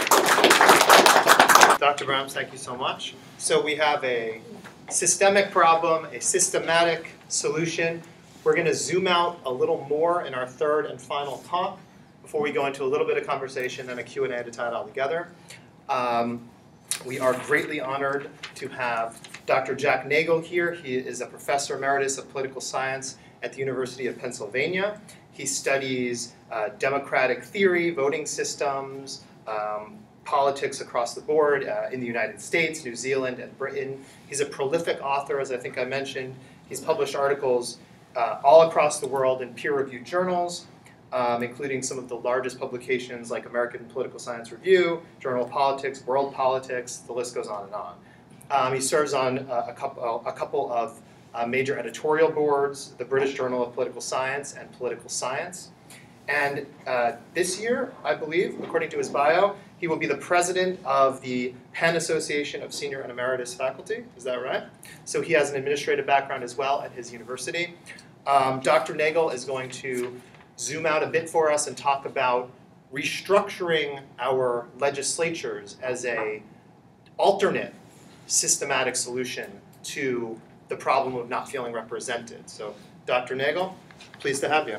Dr. Brams, thank you so much. So we have a systemic problem, a systematic solution. We're going to zoom out a little more in our third and final talk before we go into a little bit of conversation and a Q&A to tie it all together. We are greatly honored to have Dr. Jack Nagel here. He is a professor emeritus of political science at the University of Pennsylvania. He studies democratic theory, voting systems, politics across the board in the United States, New Zealand, and Britain. He's a prolific author, as I think I mentioned. He's published articles all across the world in peer-reviewed journals, including some of the largest publications like American Political Science Review, Journal of Politics, World Politics, the list goes on and on. He serves on a couple of major editorial boards, the British Journal of Political Science and Political Science. And this year, I believe, according to his bio, he will be the president of the Penn Association of Senior and Emeritus Faculty. Is that right? So he has an administrative background as well at his university. Dr. Nagel is going to zoom out a bit for us and talk about restructuring our legislatures as an alternate systematic solution to the problem of not feeling represented. So, Dr. Nagel, pleased to have you.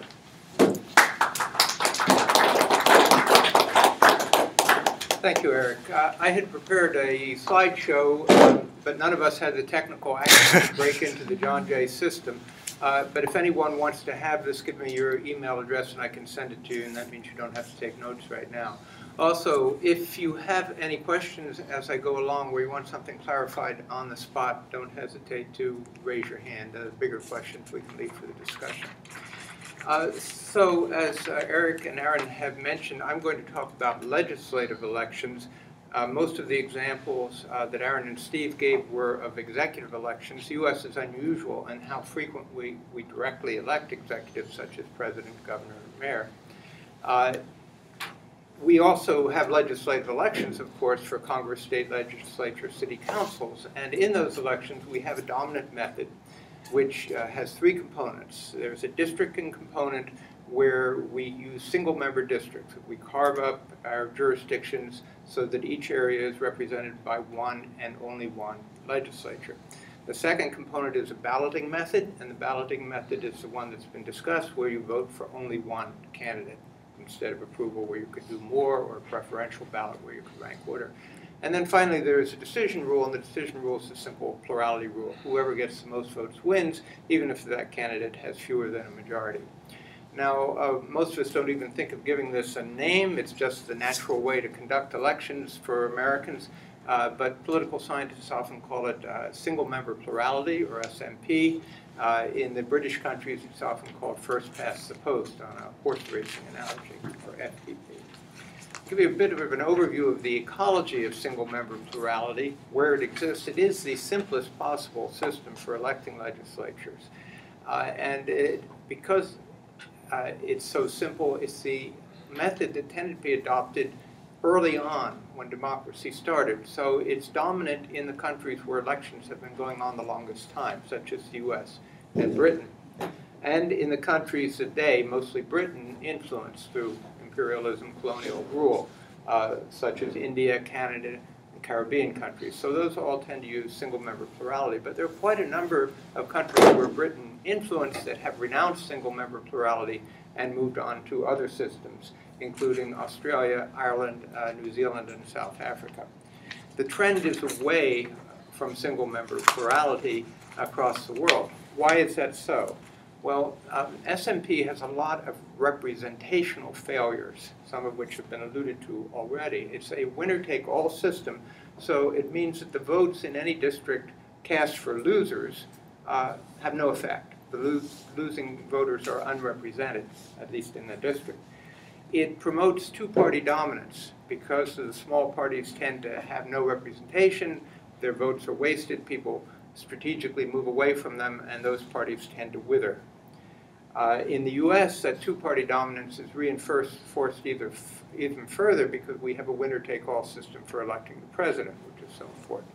Thank you, Eric. I had prepared a slideshow, but none of us had the technical access to break into the John Jay system. But if anyone wants to have this, give me your email address and I can send it to you, and that means you don't have to take notes right now. Also, if you have any questions as I go along where you want something clarified on the spot, don't hesitate to raise your hand. Bigger questions we can leave for the discussion. So as Eric and Aaron have mentioned, I'm going to talk about legislative elections. Most of the examples that Aaron and Steve gave were of executive elections. The U.S. is unusual in how frequently we directly elect executives such as president, governor, and mayor. We also have legislative elections, of course, for Congress, state legislature, city councils. And in those elections, we have a dominant method which has three components. There's a districting component where we use single-member districts. We carve up our jurisdictions so that each area is represented by one and only one legislature. The second component is a balloting method, and the balloting method is the one that's been discussed, where you vote for only one candidate instead of approval, where you could do more, or a preferential ballot where you could rank order. And then finally, there is a decision rule, and the decision rule is a simple plurality rule. Whoever gets the most votes wins, even if that candidate has fewer than a majority. Now, most of us don't even think of giving this a name. It's just the natural way to conduct elections for Americans. But political scientists often call it single-member plurality, or SMP. In the British countries, it's often called first past the post, on a horse racing analogy for FPP. Give you a bit of an overview of the ecology of single-member plurality, where it exists. It is the simplest possible system for electing legislatures. Because it's so simple, it's the method that tended to be adopted early on when democracy started. So it's dominant in the countries where elections have been going on the longest time, such as the US and Britain. And in the countries that they, mostly Britain, influenced through imperialism, colonial rule, such as India, Canada, and Caribbean countries. So those all tend to use single-member plurality. But there are quite a number of countries where Britain influenced that have renounced single-member plurality and moved on to other systems, including Australia, Ireland, New Zealand, and South Africa. The trend is away from single-member plurality across the world. Why is that so? Well, SMP has a lot of representational failures, some of which have been alluded to already. It's a winner-take-all system, so it means that the votes in any district cast for losers have no effect. The losing voters are unrepresented, at least in the district. It promotes two-party dominance because the small parties tend to have no representation, their votes are wasted, people strategically move away from them, and those parties tend to wither. In the US, that two-party dominance is reinforced even further because we have a winner-take-all system for electing the president, which is so important.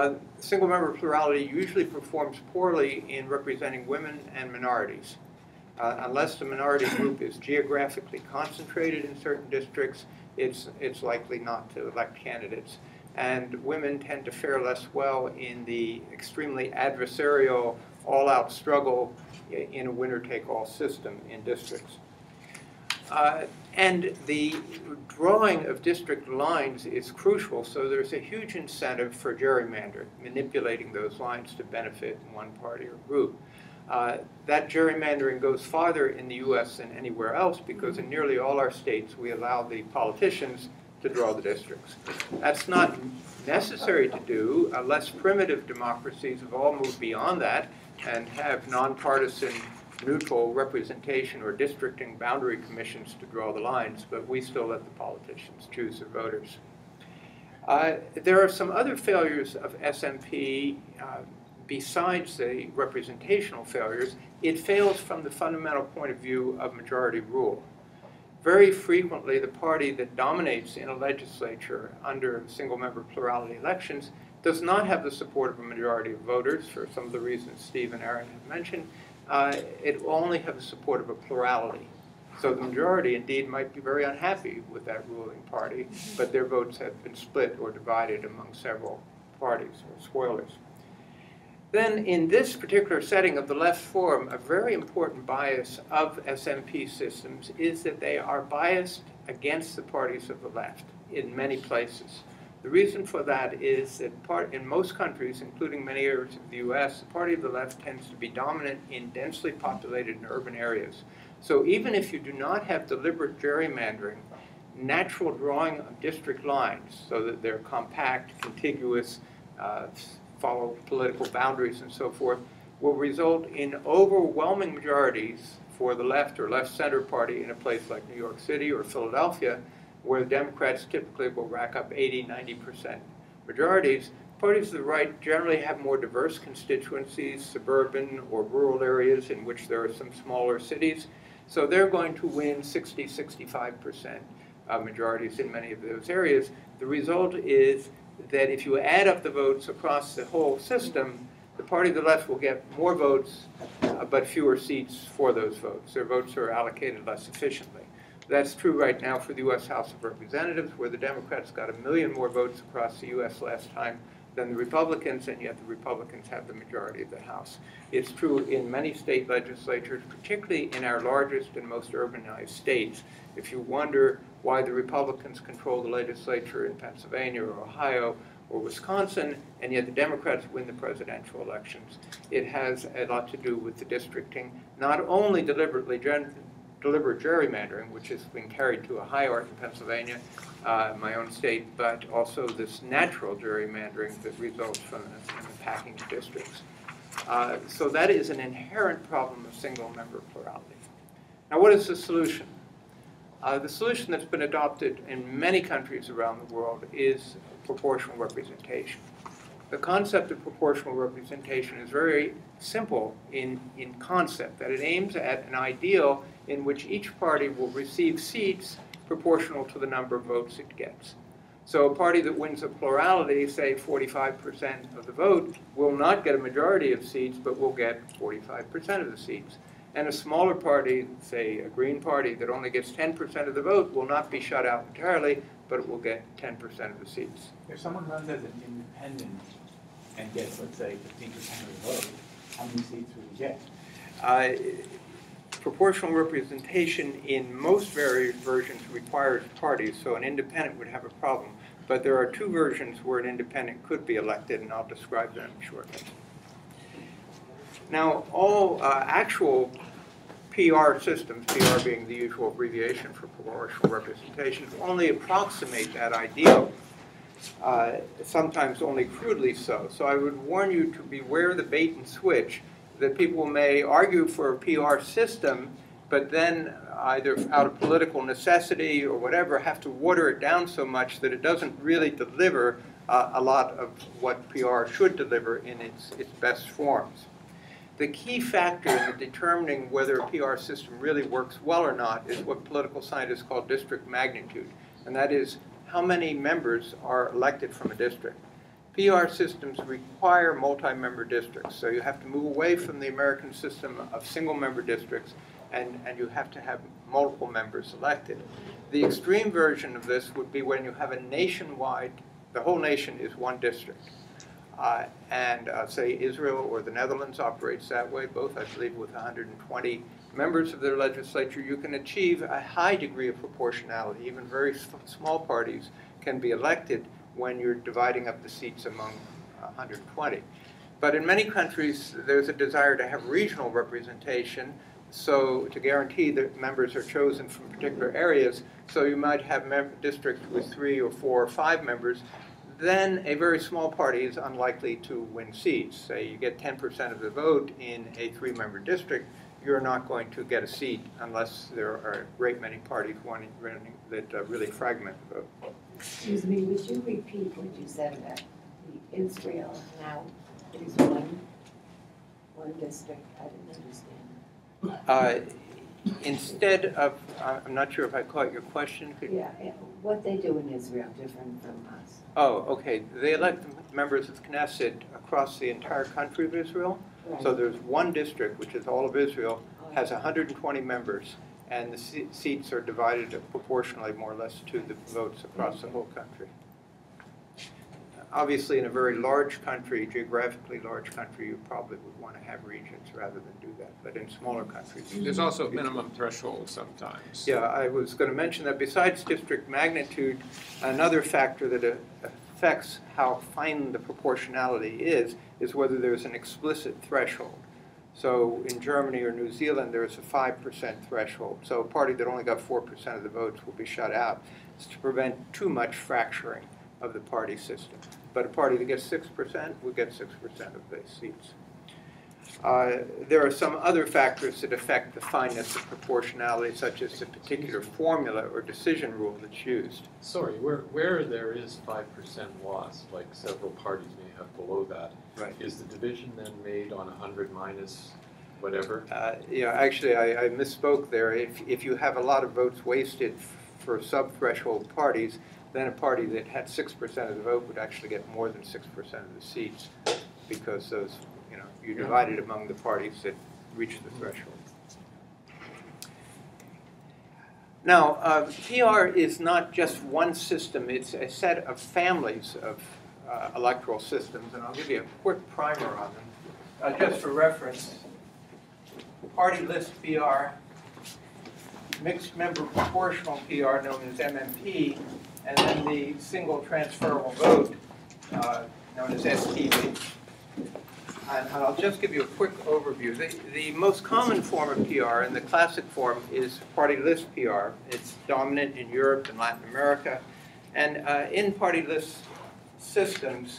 Single-member plurality usually performs poorly in representing women and minorities. Unless the minority group is geographically concentrated in certain districts, it's likely not to elect candidates. And women tend to fare less well in the extremely adversarial, all-out struggle in a winner-take-all system in districts. And the drawing of district lines is crucial, so there's a huge incentive for gerrymandering, manipulating those lines to benefit one party or group. That gerrymandering goes farther in the US than anywhere else because in nearly all our states we allow the politicians to draw the districts. That's not necessary to do. Less primitive democracies have all moved beyond that and have nonpartisan neutral representation or districting boundary commissions to draw the lines, but we still let the politicians choose their voters. There are some other failures of SMP besides the representational failures. It fails from the fundamental point of view of majority rule. Very frequently, the party that dominates in a legislature under single-member plurality elections does not have the support of a majority of voters for some of the reasons Steve and Aaron have mentioned. It will only have the support of a plurality. So the majority, indeed, might be very unhappy with that ruling party, but their votes have been split or divided among several parties or spoilers. Then in this particular setting of the left forum, a very important bias of SMP systems is that they are biased against the parties of the left in many places. The reason for that is that in most countries, including many areas of the US, the party of the left tends to be dominant in densely populated and urban areas. So even if you do not have deliberate gerrymandering, natural drawing of district lines so that they're compact, contiguous, follow political boundaries and so forth, will result in overwhelming majorities for the left or left-center party in a place like New York City or Philadelphia, where the Democrats typically will rack up 80–90% majorities. Parties of the right generally have more diverse constituencies, suburban or rural areas in which there are some smaller cities. So they're going to win 60–65% majorities in many of those areas. The result is that if you add up the votes across the whole system, the party of the left will get more votes, but fewer seats for those votes. Their votes are allocated less efficiently. That's true right now for the U.S. House of Representatives, where the Democrats got 1 million more votes across the U.S. last time than the Republicans, and yet the Republicans have the majority of the House. It's true in many state legislatures, particularly in our largest and most urbanized states. If you wonder why the Republicans control the legislature in Pennsylvania or Ohio or Wisconsin, and yet the Democrats win the presidential elections, it has a lot to do with the districting, not only deliberate gerrymandering, which has been carried to a high art in Pennsylvania, my own state, but also this natural gerrymandering that results from the packing of districts. So that is an inherent problem of single-member plurality. Now, what is the solution? The solution that's been adopted in many countries around the world is proportional representation. The concept of proportional representation is very simple in concept, that it aims at an ideal in which each party will receive seats proportional to the number of votes it gets. So a party that wins a plurality, say 45% of the vote, will not get a majority of seats, but will get 45% of the seats. And a smaller party, say a Green Party, that only gets 10% of the vote will not be shut out entirely, but it will get 10% of the seats. If someone runs as an independent and gets, let's say, 15% of the vote, how many seats would he get? Proportional representation in most various versions requires parties, so an independent would have a problem. But there are two versions where an independent could be elected, and I'll describe them shortly. Now, all actual PR systems, PR being the usual abbreviation for proportional representation, only approximate that ideal, sometimes only crudely so. So I would warn you to beware the bait and switch, that people may argue for a PR system, but then either out of political necessity or whatever, have to water it down so much that it doesn't really deliver a lot of what PR should deliver in its best forms. The key factor in determining whether a PR system really works well or not is what political scientists call district magnitude, and that is how many members are elected from a district. PR systems require multi-member districts, so you have to move away from the American system of single-member districts and you have to have multiple members elected. The extreme version of this would be when you have a nationwide, the whole nation is one district. Say Israel or the Netherlands operates that way, both I believe with 120 members of their legislature, you can achieve a high degree of proportionality. Even very small parties can be elected when you're dividing up the seats among 120. But in many countries, there's a desire to have regional representation, so to guarantee that members are chosen from particular areas. So you might have districts with 3 or 4 or 5 members. Then a very small party is unlikely to win seats. Say you get 10% of the vote in a 3-member district, you're not going to get a seat unless there are a great many parties running that really fragment the vote. Excuse me, would you repeat what you said about the Israel now is one district? I didn't understand. Instead of, I'm not sure if I caught your question. Yeah, what they do in Israel different from us? Oh, okay. They elect members of Knesset across the entire country of Israel. Right. So there's one district, which is all of Israel, has 120 members, and the seats are divided proportionally, more or less, to the votes across the whole country. Obviously, in a very large country, geographically large country, you probably would want to have regions rather than do that. But in smaller countries, There's also minimum thresholds sometimes. yeah, I was going to mention that besides district magnitude, another factor that affects how fine the proportionality is whether there's an explicit threshold. So in Germany or New Zealand, there's a 5% threshold. So a party that only got 4% of the votes will be shut out. It's to prevent too much fracturing of the party system. But a party that gets 6% will get 6% of the seats. There are some other factors that affect the fineness of proportionality, such as the particular formula or decision rule that's used. Sorry, where there is 5% loss, like several parties may have below that, Right. is the division then made on 100 minus whatever? Yeah, actually, I misspoke there. If you have a lot of votes wasted for sub-threshold parties, then a party that had 6% of the vote would actually get more than 6% of the seats, because those, you divide it among the parties that reach the threshold. Now, PR is not just one system. It's a set of families of electoral systems, and I'll give you a quick primer on them. Just for reference, party list PR, mixed member proportional PR known as MMP, and then the single transferable vote known as STV. And I'll just give you a quick overview. The most common form of PR, and the classic form, is party list PR. It's dominant in Europe and Latin America. And in party list systems,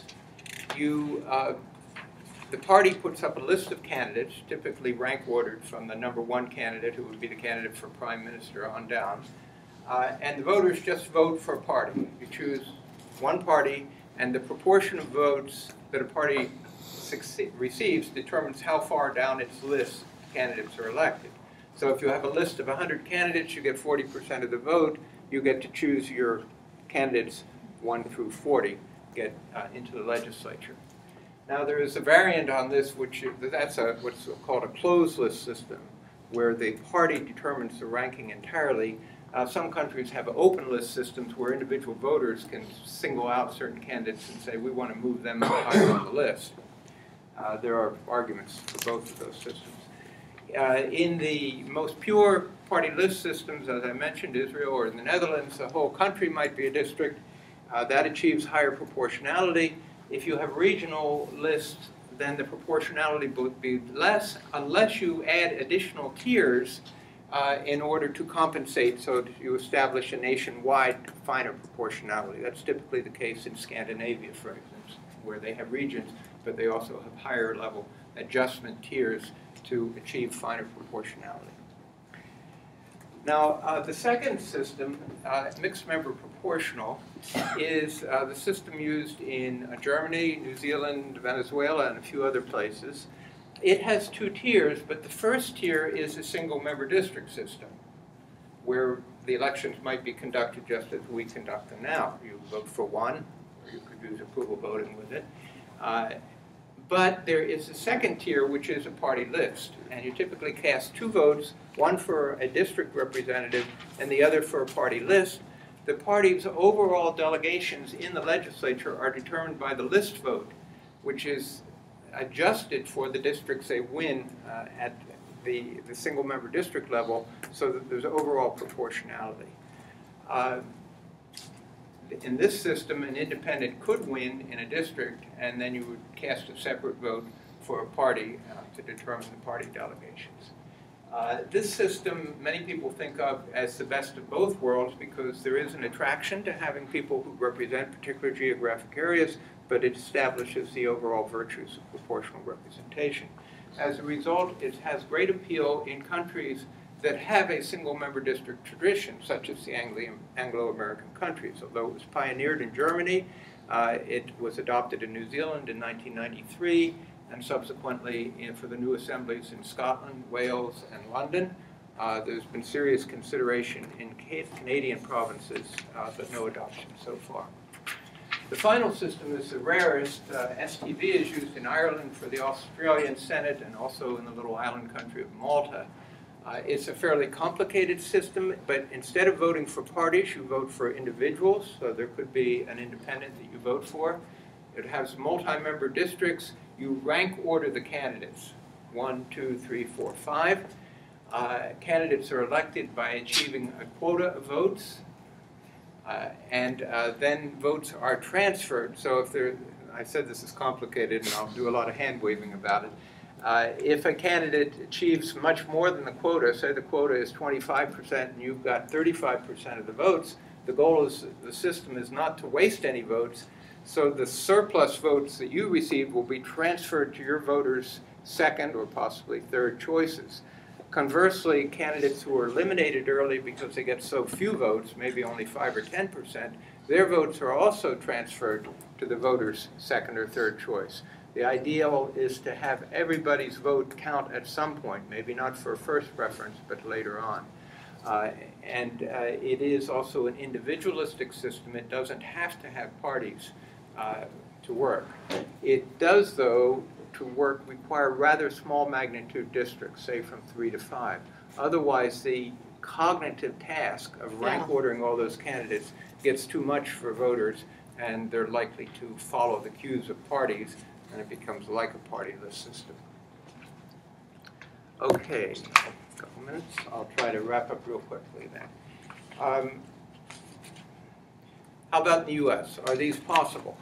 the party puts up a list of candidates, typically rank ordered from the #1 candidate, who would be the candidate for prime minister on down. And the voters just vote for a party. You choose one party, and the proportion of votes that a party receives determines how far down its list candidates are elected. So if you have a list of 100 candidates, you get 40% of the vote. You get to choose your candidates 1 through 40, get into the legislature. Now there is a variant on this, that's what's called a closed list system, where the party determines the ranking entirely. Some countries have open list systems where individual voters can single out certain candidates and say, we want to move them higher on the list. There are arguments for both of those systems. In the most pure party list systems, as I mentioned, Israel or in the Netherlands, the whole country might be a district. That achieves higher proportionality. If you have regional lists, then the proportionality would be less unless you add additional tiers in order to compensate, so that you establish a nationwide finer proportionality. That's typically the case in Scandinavia, for instance, where they have regions, but they also have higher level adjustment tiers to achieve finer proportionality. Now, the second system, mixed member proportional, is the system used in Germany, New Zealand, Venezuela, and a few other places. It has 2 tiers, but the first tier is a single member district system, where the elections might be conducted just as we conduct them now. You vote for one, or you could use approval voting with it. But there is a second tier, which is a party list. And you typically cast 2 votes, one for a district representative and the other for a party list. The party's overall delegations in the legislature are determined by the list vote, which is adjusted for the districts they win at the single-member district level, so that there's overall proportionality. In this system, an independent could win in a district, and then you would cast a separate vote for a party to determine the party delegations. This system, many people think of as the best of both worlds because there is an attraction to having people who represent particular geographic areas, but it establishes the overall virtues of proportional representation. As a result, it has great appeal in countries that have a single-member district tradition, such as the Anglo-American countries. Although it was pioneered in Germany, it was adopted in New Zealand in 1993, and subsequently for the new assemblies in Scotland, Wales, and London. There's been serious consideration in Canadian provinces, but no adoption so far. The final system is the rarest. STV is used in Ireland for the Australian Senate and also in the little island country of Malta. It's a fairly complicated system, but instead of voting for parties, you vote for individuals. So there could be an independent that you vote for. It has multi-member districts. You rank order the candidates, 1, 2, 3, 4, 5. Candidates are elected by achieving a quota of votes, and then votes are transferred. So if there, I said this is complicated, and I'll do a lot of hand-waving about it. If a candidate achieves much more than the quota, say the quota is 25% and you've got 35% of the votes, the goal of the system is not to waste any votes, so the surplus votes that you receive will be transferred to your voters' second or possibly third choices. Conversely, candidates who are eliminated early because they get so few votes, maybe only 5 or 10%, their votes are also transferred to the voters' second or third choice. The ideal is to have everybody's vote count at some point, maybe not for first preference, but later on. It is also an individualistic system. It doesn't have to have parties to work. It does, though, to work require rather small magnitude districts, say from 3 to 5. Otherwise, the cognitive task of rank ordering all those candidates gets too much for voters, and they're likely to follow the cues of parties, and it becomes like a party list system. Okay, a couple minutes. I'll try to wrap up real quickly then. How about in the US? Are these possible?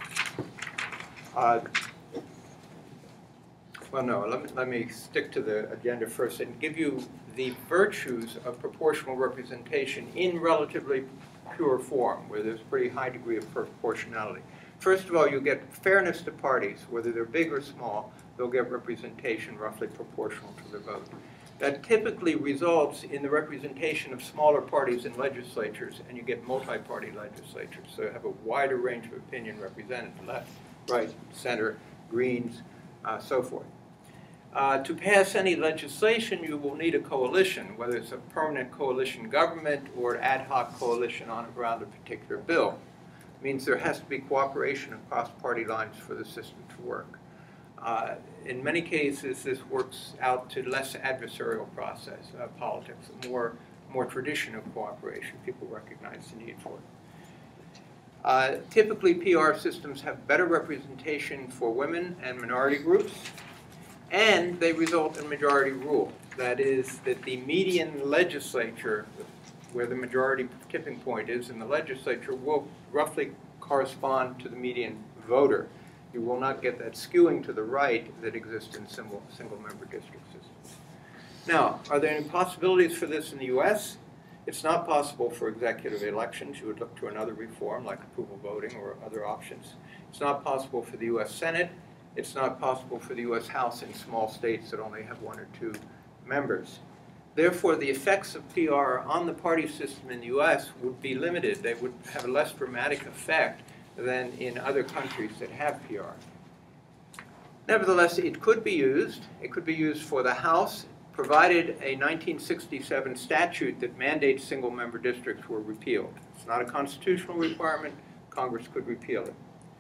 Well, no, let me stick to the agenda first and give you the virtues of proportional representation in relatively pure form, where there's a pretty high degree of proportionality. First of all, you get fairness to parties, whether they're big or small, they'll get representation roughly proportional to their vote. That typically results in the representation of smaller parties in legislatures, and you get multi-party legislatures. So you have a wider range of opinion represented, left, right, center, Greens, so forth. To pass any legislation, you will need a coalition, whether it's a permanent coalition government or an ad hoc coalition around a particular bill. It means there has to be cooperation across party lines for the system to work. In many cases, this works out to less adversarial process, politics, more tradition of cooperation. People recognize the need for it. Typically, PR systems have better representation for women and minority groups, and they result in majority rule. That is, that the median legislature, where the majority tipping point is in the legislature, will roughly correspond to the median voter. You will not get that skewing to the right that exists in single-member district systems. Now, are there any possibilities for this in the US? It's not possible for executive elections. You would look to another reform like approval voting or other options. It's not possible for the US Senate. It's not possible for the US House in small states that only have 1 or 2 members. Therefore, the effects of PR on the party system in the US would be limited. They would have a less dramatic effect than in other countries that have PR. Nevertheless, it could be used. It could be used for the House, provided a 1967 statute that mandates single-member districts were repealed. It's not a constitutional requirement. Congress could repeal it.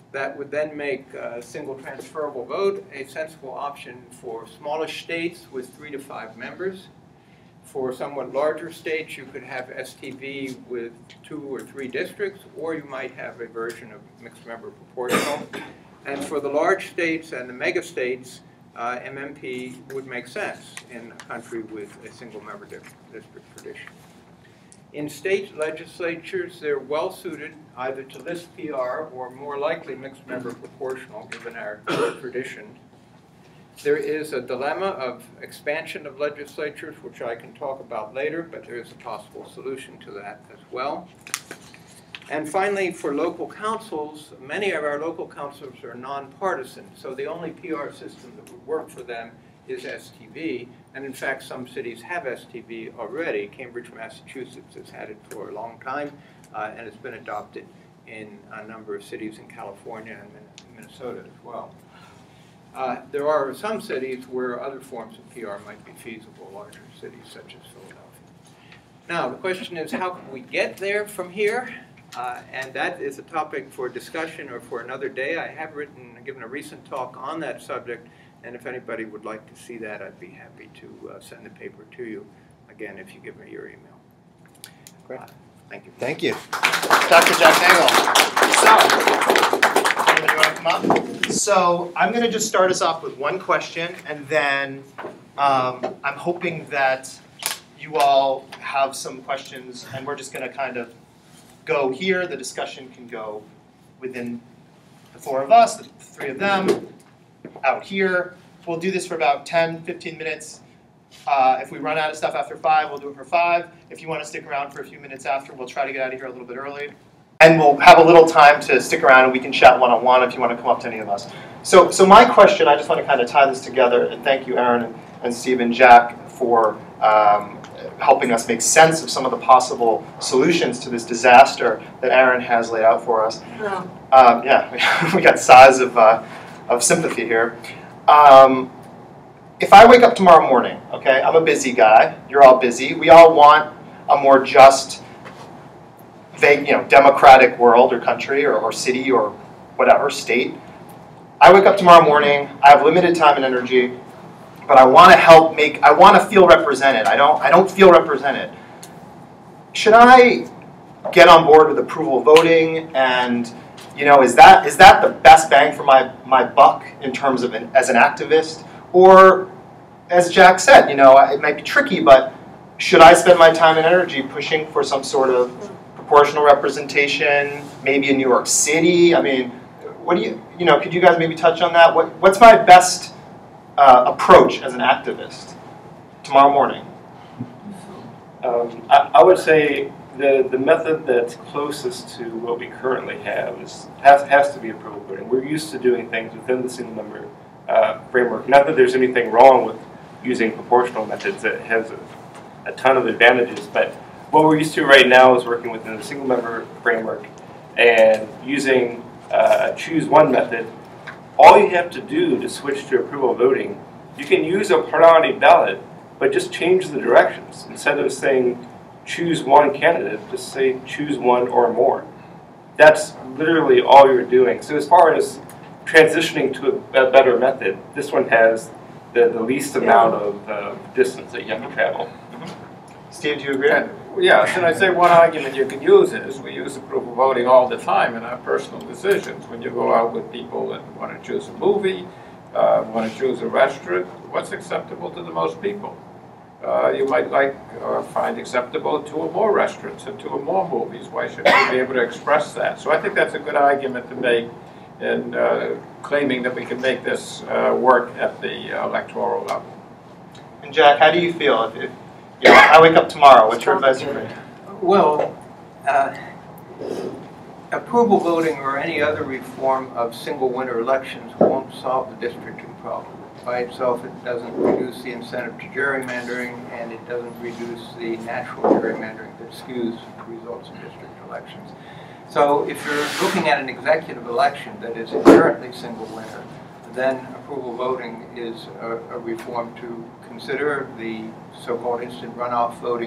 That would then make a single transferable vote a sensible option for smallish states with 3 to 5 members. For somewhat larger states, you could have STV with 2 or 3 districts, or you might have a version of mixed member proportional. And for the large states and the mega states, MMP would make sense in a country with a single member district tradition. In state legislatures, they're well suited either to list PR or more likely mixed member proportional, given our tradition. There is a dilemma of expansion of legislatures, which I can talk about later, but there is a possible solution to that as well. And finally, for local councils, many of our local councils are nonpartisan, so the only PR system that would work for them is STV, and in fact some cities have STV already. Cambridge, Massachusetts has had it for a long time, and it's been adopted in a number of cities in California and Minnesota as well. There are some cities where other forms of PR might be feasible, larger cities such as Philadelphia. Now the question is, how can we get there from here? And that is a topic for discussion or for another day. I have given a recent talk on that subject, and if anybody would like to see that, I'd be happy to send the paper to you, again, if you give me your email. Great. Thank you. Thank you. Dr. Jack Nagel. So, you want to come up? So, I'm going to just start us off with one question, and then I'm hoping that you all have some questions, and we're just going to kind of go here. The discussion can go within the 4 of us, the 3 of them, out here. We'll do this for about 10, 15 minutes. If we run out of stuff after 5, we'll do it for 5. If you want to stick around for a few minutes after, we'll try to get out of here a little bit early. And we'll have a little time to stick around and we can chat one-on-one if you want to come up to any of us. So my question, I just want to kind of tie this together, and thank you, Aaron and Steve and Jack, for helping us make sense of some of the possible solutions to this disaster that Aaron has laid out for us. Oh. Yeah, we got sighs of sympathy here. If I wake up tomorrow morning, okay, I'm a busy guy, you're all busy, we all want a more just, democratic world or country or city or whatever, state. I wake up tomorrow morning, I have limited time and energy, but I want to I want to feel represented. I don't feel represented. Should I get on board with approval voting? And is that the best bang for my buck in terms of as an activist? Or, as Jack said, it might be tricky, but should I spend my time and energy pushing for some sort of proportional representation, maybe in New York City? I mean, what do could you guys maybe touch on that? What's my best approach as an activist tomorrow morning? I would say the method that's closest to what we currently have has to be approval voting. We're used to doing things within the single member framework. Not that there's anything wrong with using proportional methods. It has a ton of advantages, but what we're used to right now is working within the single member framework and using a choose one method. All you have to do to switch to approval voting, you can use a plurality ballot, but just change the directions. Instead of saying choose one candidate, just say choose one or more. That's literally all you're doing. So as far as transitioning to a better method, this one has the least amount of distance that you have to travel. Steve, do you agree? Yes, and I'd say one argument you could use is we use approval voting all the time in our personal decisions. When you go out with people and want to choose a movie, want to choose a restaurant, what's acceptable to the most people? You might like or find acceptable 2 or more restaurants and 2 or more movies. Why shouldn't we be able to express that? So I think that's a good argument to make in claiming that we can make this work at the electoral level. And Jack, how do you feel? If I wake up tomorrow, what's your advice for me? Well, approval voting or any other reform of single winner elections won't solve the districting problem. By itself, it doesn't reduce the incentive to gerrymandering, and it doesn't reduce the natural gerrymandering that skews the results of district elections. So if you're looking at an executive election that is inherently single winner, then approval voting is a reform to consider. The so-called instant runoff voting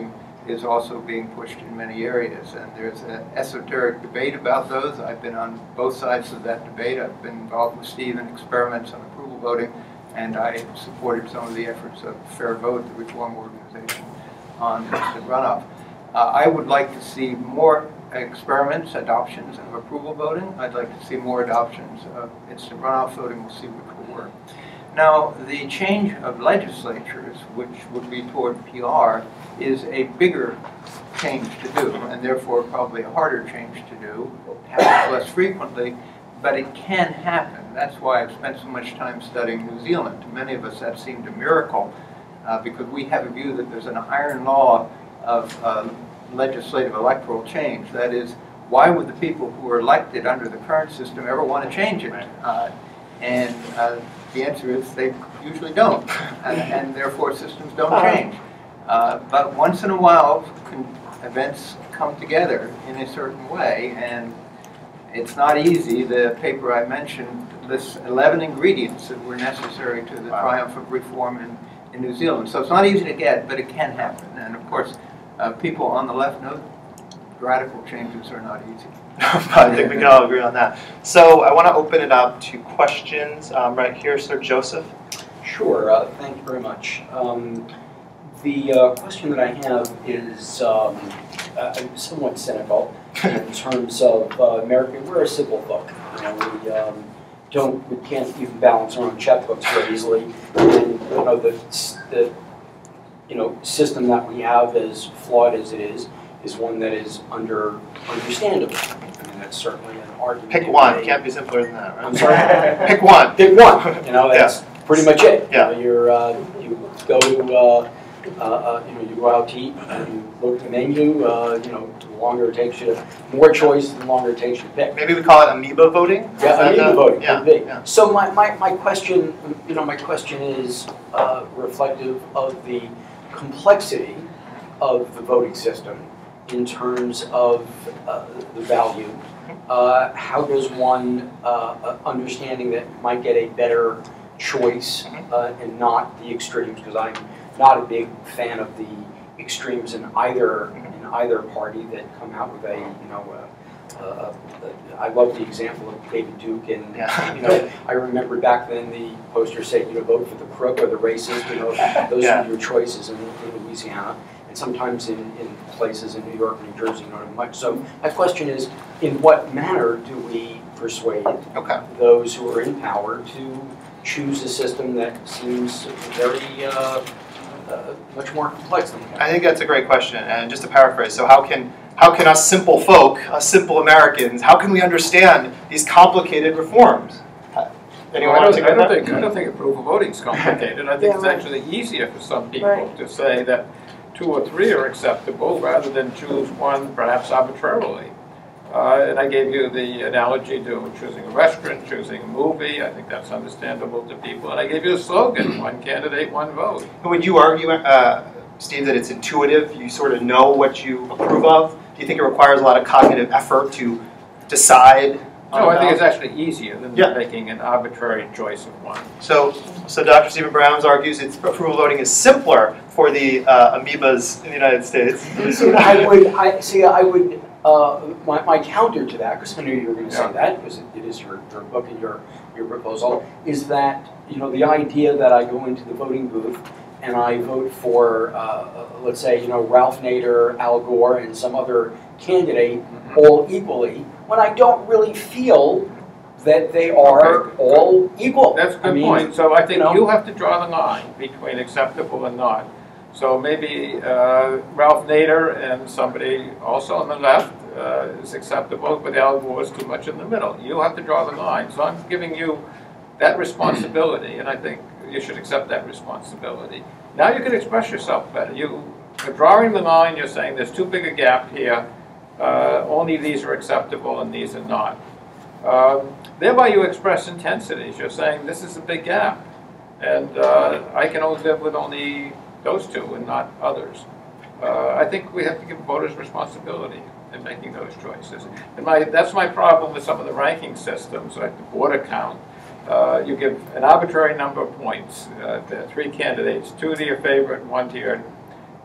is also being pushed in many areas. And there's an esoteric debate about those. I've been on both sides of that debate. I've been involved with Steve in experiments on approval voting, and I supported some of the efforts of Fair Vote, the reform organization, on instant runoff. I would like to see more experiments, adoptions of approval voting. I'd like to see more adoptions of instant runoff voting. We'll see which will work. Now, the change of legislatures, which would be toward PR, is a bigger change to do, and therefore probably a harder change to do, happens less frequently, but it can happen. That's why I've spent so much time studying New Zealand. To many of us, that seemed a miracle, because we have a view that there's an iron law of legislative electoral change. That is, why would the people who are elected under the current system ever want to change it? And the answer is they usually don't, and therefore systems don't change. But once in a while, events come together in a certain way, and it's not easy. The paper I mentioned lists 11 ingredients that were necessary to the triumph of reform in New Zealand. So it's not easy to get, but it can happen. And of course, people on the left know radical changes are not easy. I think we can all agree on that. So I want to open it up to questions right here, Sir Joseph. Sure, thank you very much. The question that I have is somewhat cynical in terms of America. We're a simple folk. You know, we can't even balance our own checkbooks very easily. And you know, the system that we have, as flawed as it is one that is understandable. I mean, that's certainly an argument. Pick one. Can't be simpler than that, right? I'm sorry. Pick one. Pick one. You know, that's pretty much it. Yeah. You go to you go out to eat and you look at the menu. The longer it takes you, more choice, the longer it takes you to pick. Maybe we call it amoeba voting. Yeah, amoeba voting. Yeah. Could be. Yeah. So my question, my question is reflective of the complexity of the voting system in terms of the value. How does one, understanding that you might get a better choice and not the extremes, because I'm not a big fan of the extremes in either party that come out with I love the example of David Duke, and I remember back then the poster said, vote for the crook or the racist. Those are your choices in Louisiana, and sometimes in places in New York, New Jersey, not much. So my question is, in what manner do we persuade those who are in power to choose a system that seems very much more complex than that? I think that's a great question, and just to paraphrase, so how can us simple folk, us simple Americans, how can we understand these complicated reforms? Anyone I want to take that? don't think approval voting is complicated. I think it's actually easier for some people to say that 2 or 3 are acceptable rather than choose one, perhaps arbitrarily. And I gave you the analogy to choosing a restaurant, choosing a movie. I think that's understandable to people. And I gave you a slogan: one candidate, one vote. Would you argue, Steve, that it's intuitive? You sort of know what you approve of? Do you think it requires a lot of cognitive effort to decide? No, I think it's actually easier than making an arbitrary choice of one. So Dr. Stephen Brams argues approval voting is simpler for the amoebas in the United States. My counter to that, because I knew you were going to say that, because it is your book and your proposal, is that the idea that I go into the voting booth and I vote for, let's say, Ralph Nader, Al Gore, and some other candidate all equally, when I don't really feel that they are all equal. That's a good point. So I think you have to draw the line between acceptable and not. So maybe Ralph Nader and somebody also on the left is acceptable, but Al Gore is too much in the middle. You have to draw the line. So I'm giving you that responsibility, and I think you should accept that responsibility. Now you can express yourself better. You're drawing the line, you're saying there's too big a gap here, only these are acceptable and these are not. Thereby you express intensities. You're saying this is a big gap, and I can only live with only those two and not others. I think we have to give voters responsibility in making those choices. And that's my problem with some of the ranking systems, like the border count. You give an arbitrary number of points. There are 3 candidates, 2 to your favorite, 1 to your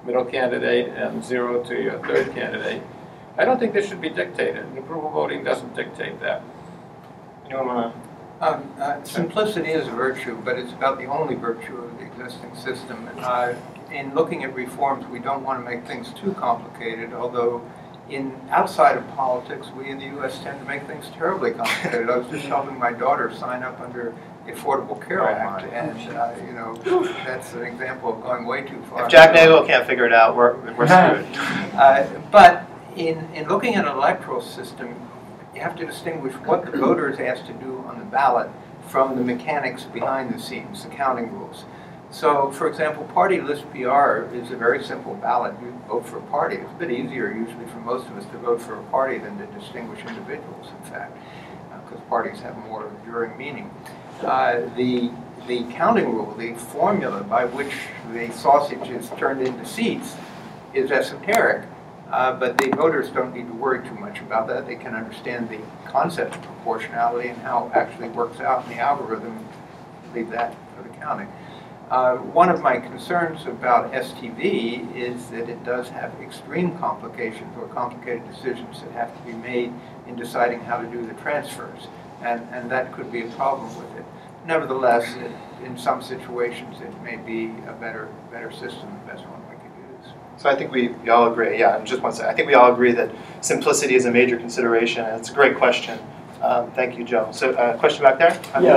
middle candidate and 0 to your third candidate. I don't think this should be dictated, and approval voting doesn't dictate that. Anyone want Simplicity is a virtue, but it's about the only virtue of the existing system. In looking at reforms, we don't want to make things too complicated, although outside of politics, we in the U.S. tend to make things terribly complicated. I was just helping my daughter sign up under the Affordable Care Act, and you know, that's an example of going way too far. If Jack Nagel can't figure it out, we're screwed. But in looking at an electoral system, you have to distinguish what the voter is asked to do on the ballot from the mechanics behind the scenes, the counting rules. So, for example, party list PR is a very simple ballot. You vote for a party. It's a bit easier usually for most of us to vote for a party than to distinguish individuals, in fact, because parties have more enduring meaning. The counting rule, the formula by which the sausage is turned into seats, is esoteric. But the voters don't need to worry too much about that. They can understand the concept of proportionality and how it actually works out in the algorithm. Leave that for the counting. One of my concerns about STV is that it does have extreme complications or complicated decisions that have to be made in deciding how to do the transfers, and that could be a problem with it. Nevertheless, in some situations, it may be a better system, the best one we could use. So I think we all agree, yeah, and just want to say, I think we all agree that simplicity is a major consideration, and it's a great question. Thank you, Joe. So question back there?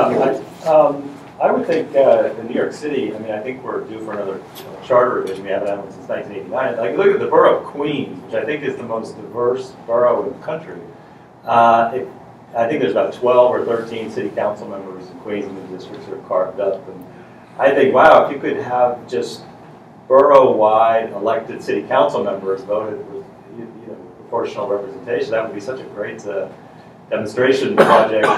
I would think in New York City, I mean, I think we're due for another charter revision. We haven't had one since 1989. Like, look at the borough of Queens, which I think is the most diverse borough in the country. I think there's about 12 or 13 city council members in Queens, and the districts are carved up. And I think, wow, if you could have just borough-wide elected city council members voted with proportional representation, that would be such a great demonstration project.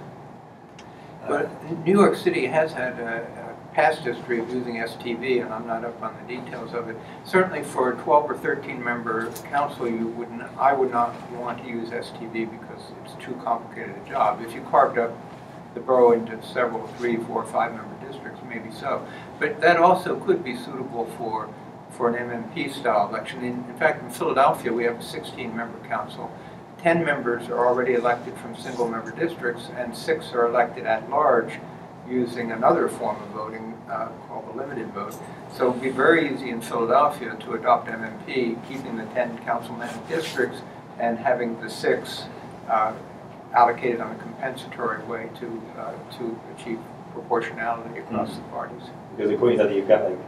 But New York City has had a past history of using STV, and I'm not up on the details of it. Certainly for a 12 or 13 member council, I would not want to use STV because it's too complicated a job. If you carved up the borough into several 3, 4, 5 member districts, maybe so. But that also could be suitable for an MMP style election. In fact, in Philadelphia, we have a 16 member council. 10 members are already elected from single member districts, and 6 are elected at large using another form of voting called the limited vote. So it would be very easy in Philadelphia to adopt MMP, keeping the 10 councilman districts and having the 6 allocated on a compensatory way to achieve proportionality across the parties. Because in Queens, I think you've got like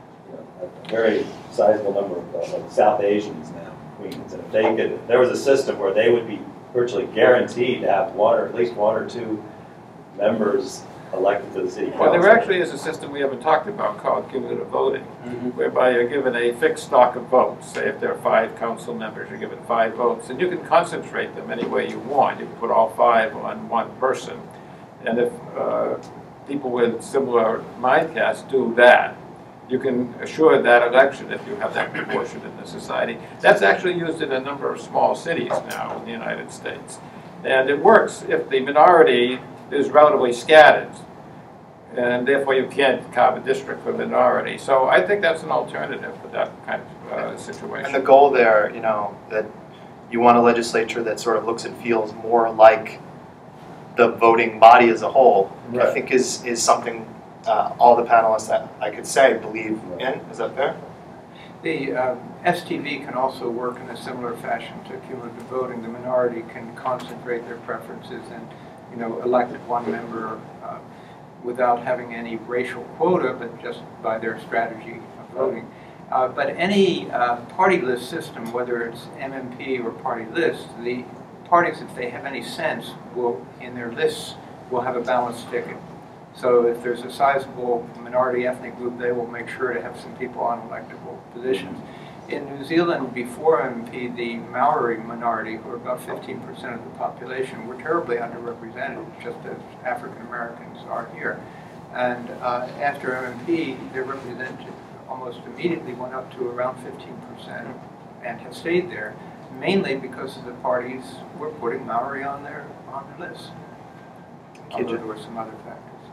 a very sizable number of South Asians now. Queens. And if there was a system where they would be virtually guaranteed to have at least 1 or 2 members elected to the city council. Well, there actually is a system we haven't talked about called cumulative voting, whereby you're given a fixed stock of votes. Say if there are 5 council members, you're given 5 votes, and you can concentrate them any way you want. You can put all 5 on one person. And if people with similar mindcasts do that, you can assure that election if you have that proportion in the society. That's actually used in a number of small cities now in the United States. And it works if the minority is relatively scattered, and therefore you can't carve a district for the minority. So I think that's an alternative for that kind of situation. And the goal there, that you want a legislature that sort of looks and feels more like the voting body as a whole, right. I think is something all the panelists that I could say believe in. Is that fair? The STV can also work in a similar fashion to cumulative voting. The minority can concentrate their preferences and elect 1 member without having any racial quota, but just by their strategy of voting. But any party list system, whether it's MMP or party list, the parties, if they have any sense, in their lists will have a balanced ticket. So if there's a sizable minority ethnic group, they will make sure to have some people on electable positions. In New Zealand, before MMP, the Maori minority, who are about 15% of the population, were terribly underrepresented, just as African Americans are here. And after MMP, their representation almost immediately went up to around 15% and have stayed there, mainly because of the parties were putting Maori on their list. Although there were some other factors.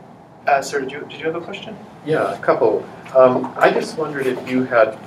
Sir, did you have a question? Yeah, a couple. I just wondered if you had,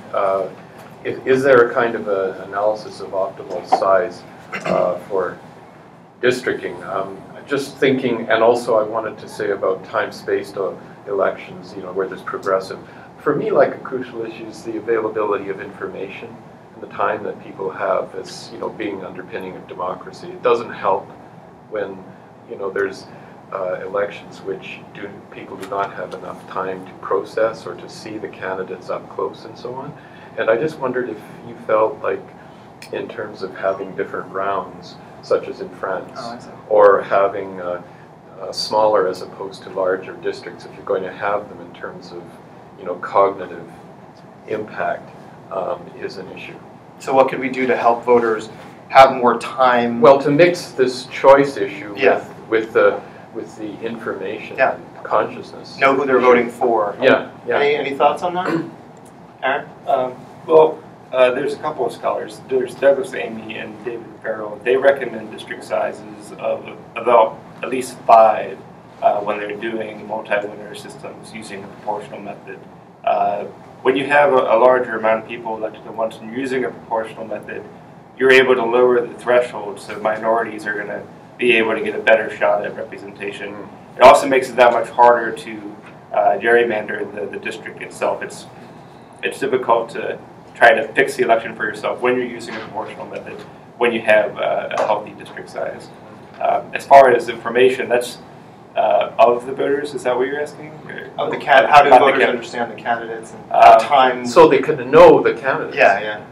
is there a kind of an analysis of optimal size for districting? Just thinking, and also I wanted to say about time-spaced elections, where there's progressive. For me, like a crucial issue is the availability of information and the time that people have as, being underpinning of democracy. It doesn't help when, there's elections which people do not have enough time to process or to see the candidates up close and so on. And I just wondered if you felt like, in terms of having different rounds, such as in France, or having smaller as opposed to larger districts, if you're going to have them in terms of, cognitive impact, is an issue. So what could we do to help voters have more time? Well, to mix this choice issue Yeah. with the information Yeah. and consciousness. Know who they're voting for. Yeah, yeah. Any thoughts on that? Aaron? There's a couple of scholars. There's Douglas Amy and David Farrell. They recommend district sizes of about at least 5 when they're doing multi-winner systems using a proportional method. When you have a larger amount of people elected at once and you're using a proportional method, you're able to lower the threshold so minorities are going to be able to get a better shot at representation. It also makes it that much harder to gerrymander the district itself. It's difficult to try to fix the election for yourself when you're using a proportional method, when you have a healthy district size. As far as information, that's of the voters, is that what you're asking? Of the how do voters understand the candidates and time? So they could know the candidates. Yeah.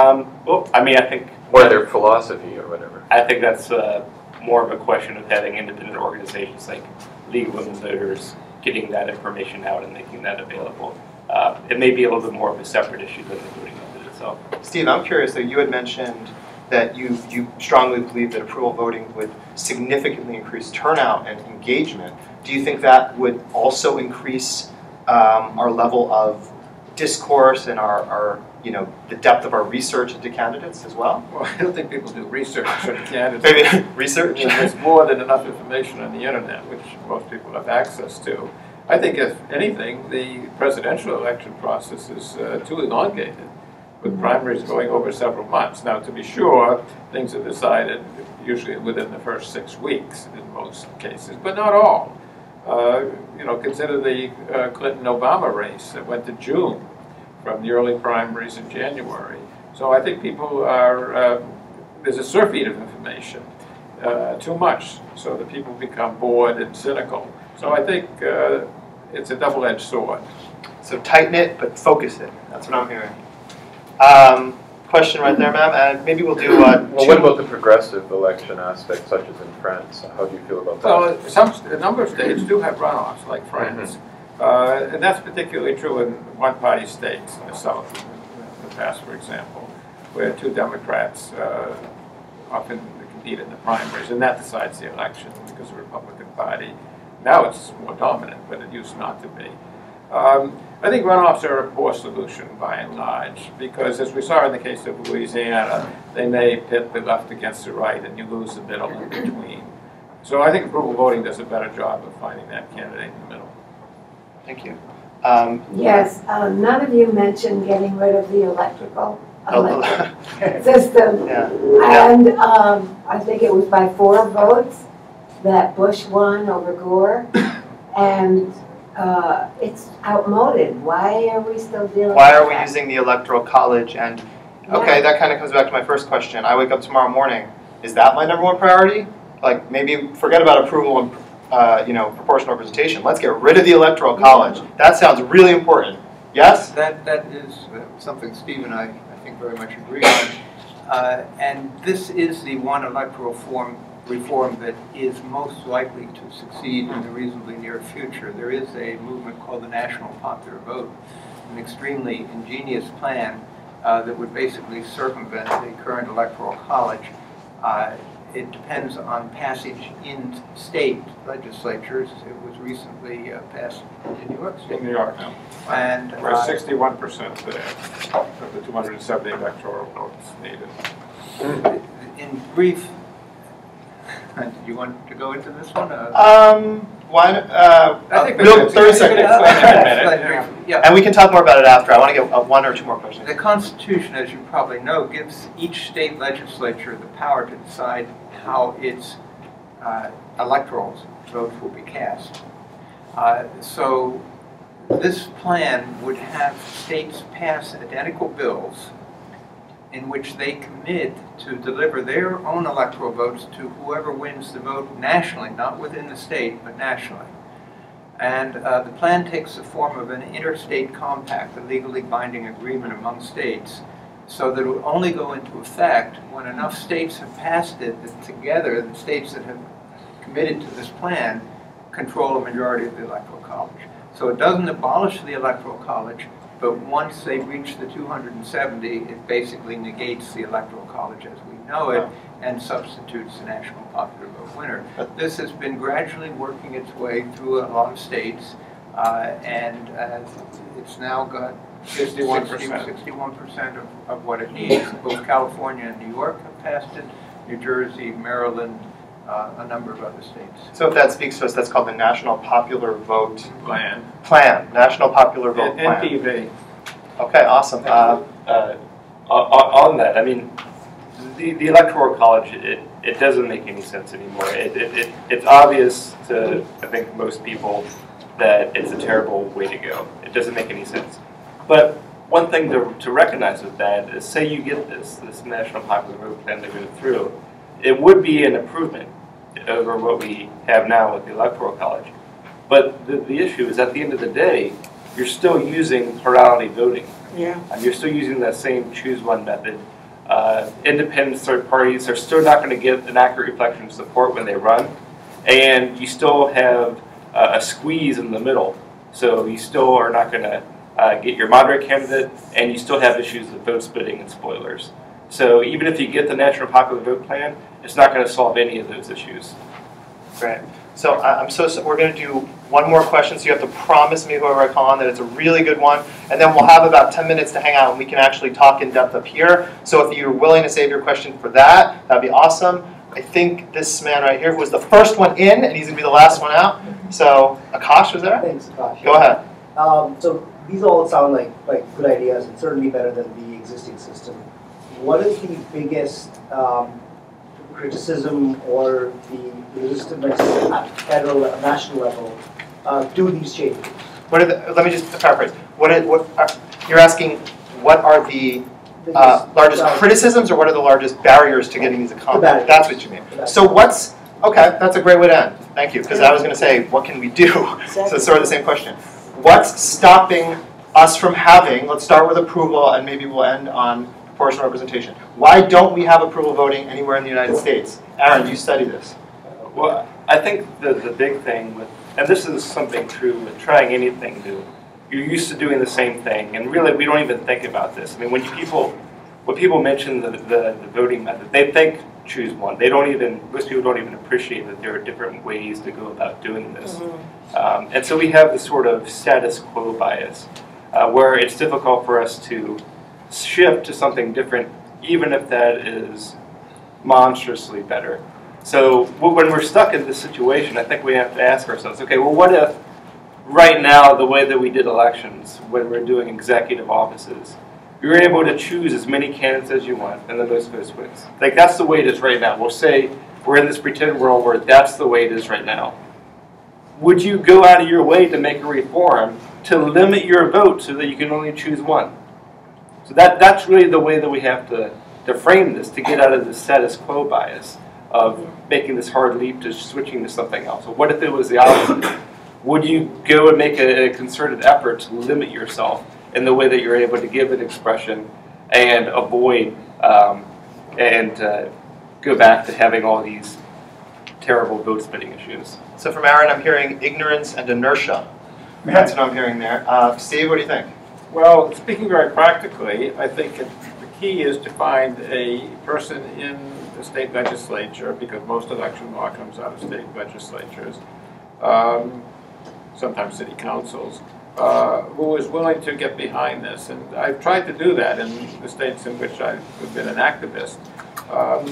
I think... Or their philosophy or whatever. I think that's more of a question of having independent organizations like League of Women Voters getting that information out and making that available. It may be a little bit more of a separate issue than the voting method itself. Steve, I'm curious, though, you had mentioned that you strongly believe that approval voting would significantly increase turnout and engagement. Do you think that would also increase our level of discourse and our the depth of our research into candidates as well? Well, I don't think people do research on candidates. Maybe research? There's more than enough information on the internet, which most people have access to. I think, if anything, the presidential election process is too elongated, with primaries going over several months. Now, to be sure, things are decided usually within the first 6 weeks in most cases, but not all. Consider the Clinton-Obama race that went to June from the early primaries in January. So I think people are, there's a surfeit of information, too much, so that people become bored and cynical. So I think it's a double-edged sword. So tighten it, but focus it. That's what I'm hearing. Question right there, ma'am, and maybe we'll do well, what about the progressive election aspect, such as in France? How do you feel about that? Well, a number of states do have runoffs, like France. And that's particularly true in one-party states in the South, in the past, for example, where 2 Democrats often compete in the primaries, and that decides the election because the Republican Party. Now it's more dominant, but it used not to be. I think runoffs are a poor solution by and large, because as we saw in the case of Louisiana, they may pit the left against the right, and you lose the middle in between. So I think approval voting does a better job of finding that candidate in the middle. Thank you. Yes, none of you mentioned getting rid of the electric system. And I think it was by 4 votes that Bush won over Gore. And it's outmoded. Why are we still dealing with that? Why are we using the Electoral College? And okay, that kind of comes back to my first question. I wake up tomorrow morning. Is that my #1 priority? Like, maybe forget about approval and proportional representation. Let's get rid of the Electoral College. That sounds really important. Yes? That is something Steve and I think very much agree on. And this is the one electoral reform that is most likely to succeed in the reasonably near future. There is a movement called the National Popular Vote, an extremely ingenious plan that would basically circumvent the current Electoral College. It depends on passage in state legislatures. It was recently passed in New York State. In New York now. And we're 61% there of the 270 electoral votes needed. In brief, do you want to go into this one? Why, I think real, we 30 seconds. Yeah. And we can talk more about it after. I want to get one or two more questions. The Constitution, as you probably know, gives each state legislature the power to decide how its electoral votes will be cast. So this plan would have states pass identical bills in which they commit to deliver their own electoral votes to whoever wins the vote nationally, not within the state, but nationally. And the plan takes the form of an interstate compact, a legally binding agreement among states, so that it will only go into effect when enough states have passed it that together, the states that have committed to this plan control a majority of the Electoral College. So it doesn't abolish the Electoral College, but once they reach the 270, it basically negates the Electoral College as we know it and substitutes the national popular vote winner. This has been gradually working its way through a lot of states, and it's now got 61% of what it needs. Both California and New York have passed it, New Jersey, Maryland, a number of other states. So if that speaks to us, that's called the National Popular Vote Plan. National Popular Vote Plan. NPV. Okay, awesome. On that, I mean, the Electoral College, it doesn't make any sense anymore. It's obvious to, I think, most people that it's a terrible way to go. It doesn't make any sense. But one thing to recognize with that is, say you get this National Popular Vote Plan to go through, it would be an improvement over what we have now with the Electoral College. But the issue is, at the end of the day, you're still using plurality voting. Yeah. You're still using that same choose one method. Independent third parties are still not going to get an accurate reflection of support when they run. And you still have a squeeze in the middle. So you still are not going to get your moderate candidate, and you still have issues with vote splitting and spoilers. So even if you get the National Popular Vote Plan, it's not going to solve any of those issues. Great. So we're going to do one more question, so you have to promise me, whoever I call on, that it's a really good one. And then we'll have about 10 minutes to hang out, and we can actually talk in depth up here. So if you're willing to save your question for that, that'd be awesome. I think this man right here was the first one in, and he's going to be the last one out. So Akash was there? Thanks, Akash. Go ahead. So these all sound like good ideas, and certainly better than the existing system. What is the biggest criticism or the resistance at federal, national level to these changes? Let me just paraphrase. You're asking, what are the largest criticisms, or what are the largest barriers to getting these accomplished? That's what you mean. So okay, that's a great way to end. Thank you, because I was going to say, what can we do? So it's sort of the same question. What's stopping us from having, let's start with approval, and maybe we'll end on proportional representation. Why don't we have approval voting anywhere in the United States? Aaron, you study this. Well, I think the big thing with, and this is something true with trying anything new, you're used to doing the same thing, and really we don't even think about this. I mean, when people mention the voting method, they think choose one. Most people don't even appreciate that there are different ways to go about doing this. Mm-hmm. And so we have this sort of status quo bias, where it's difficult for us to shift to something different, even if that is monstrously better. So when we're stuck in this situation, I think we have to ask ourselves, okay, well, what if right now, the way that we did elections, when we're doing executive offices, you're able to choose as many candidates as you want, and the most votes wins. Like, that's the way it is right now. We'll say we're in this pretend world where that's the way it is right now. Would you go out of your way to make a reform to limit your vote so that you can only choose one? So that's really the way that we have to frame this, to get out of the status quo bias of making this hard leap to switching to something else. So what if it was the opposite? Would you go and make a concerted effort to limit yourself in the way that you're able to give an expression and avoid go back to having all these terrible vote splitting issues? So from Aaron, I'm hearing ignorance and inertia. That's what I'm hearing there. Steve, what do you think? Well, speaking very practically, I think the key is to find a person in the state legislature, because most election law comes out of state legislatures, sometimes city councils, who is willing to get behind this. And I've tried to do that in the states in which I've been an activist.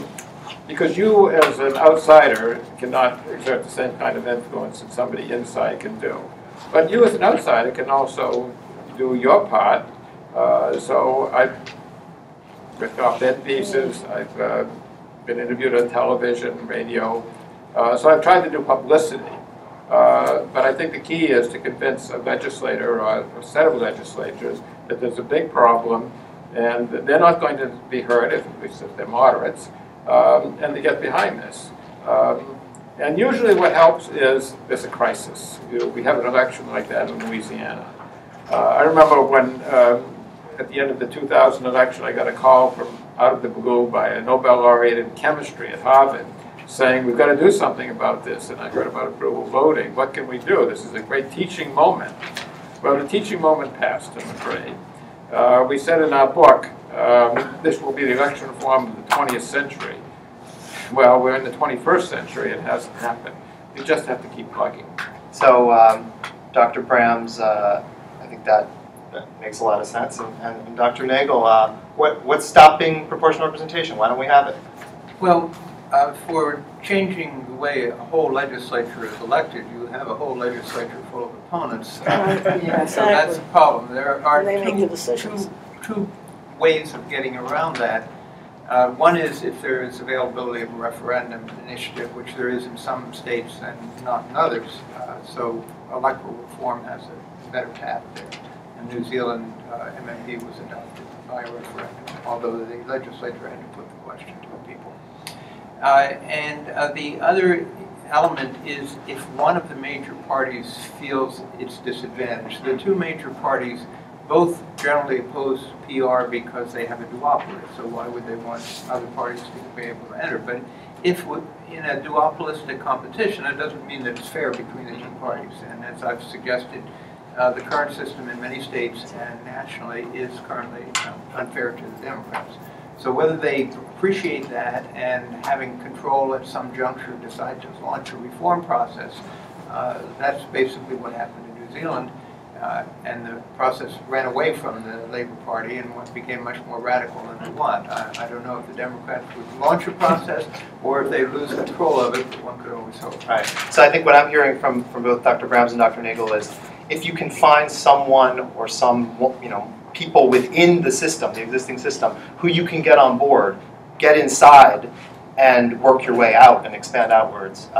because you as an outsider cannot exert the same kind of influence that somebody inside can do. But you as an outsider can also do your part. So I've written op-ed pieces, I've been interviewed on television, radio, so I've tried to do publicity. But I think the key is to convince a legislator or a set of legislatures that there's a big problem and that they're not going to be heard, at least if they're moderates, and to get behind this. And usually what helps is there's a crisis. We have an election like that in Louisiana. I remember when, at the end of the 2000 election, I got a call from out of the blue by a Nobel laureate in chemistry at Harvard saying, we've got to do something about this. And I heard about approval voting. What can we do? This is a great teaching moment. Well, the teaching moment passed, I'm afraid. We said in our book, this will be the election reform of the 20th century. Well, we're in the 21st century. It hasn't happened. You just have to keep plugging. So, Dr. Brams, I think that makes a lot of sense. And Dr. Nagel, what's stopping proportional representation? Why don't we have it? Well, for changing the way a whole legislature is elected, you have a whole legislature full of opponents. Yeah, So that's the problem. There are They make the decisions. two ways of getting around that. One is if there is availability of a referendum initiative, which there is in some states and not in others. So electoral reform has a better path there. In New Zealand, MMP was adopted by a referendum, although the legislature had to put the question to the people. The other element is if one of the major parties feels it's disadvantaged. The two major parties both generally oppose PR because they have a duopoly, so why would they want other parties to be able to enter? But if in a duopolistic competition, it doesn't mean that it's fair between the two parties. And as I've suggested, the current system in many states and nationally is currently unfair to the Democrats. So whether they appreciate that and having control at some juncture decide to launch a reform process, that's basically what happened in New Zealand. And the process ran away from the Labour Party and became much more radical than they want. I don't know if the Democrats would launch a process or if they lose control of it, but one could always hope. Right. So I think what I'm hearing from both Dr. Brams and Dr. Nagel is if you can find someone or some people within the system, the existing system, who you can get on board, get inside, and work your way out and expand outwards.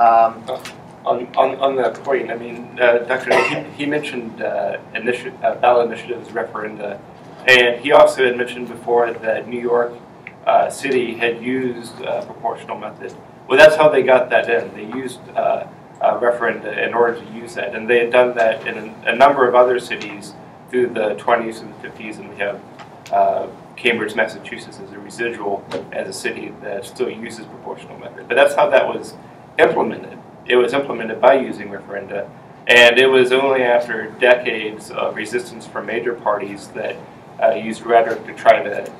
On that point, I mean, Dr. he mentioned ballot initiatives, referenda, and he also had mentioned before that New York City had used a proportional method. Well, that's how they got that in. They used referenda in order to use that, and they had done that in a number of other cities through the 20s and the 50s, and we have Cambridge, Massachusetts as a residual as a city that still uses proportional method. But that's how that was implemented. It was implemented by using referenda, and it was only after decades of resistance from major parties that used rhetoric to try to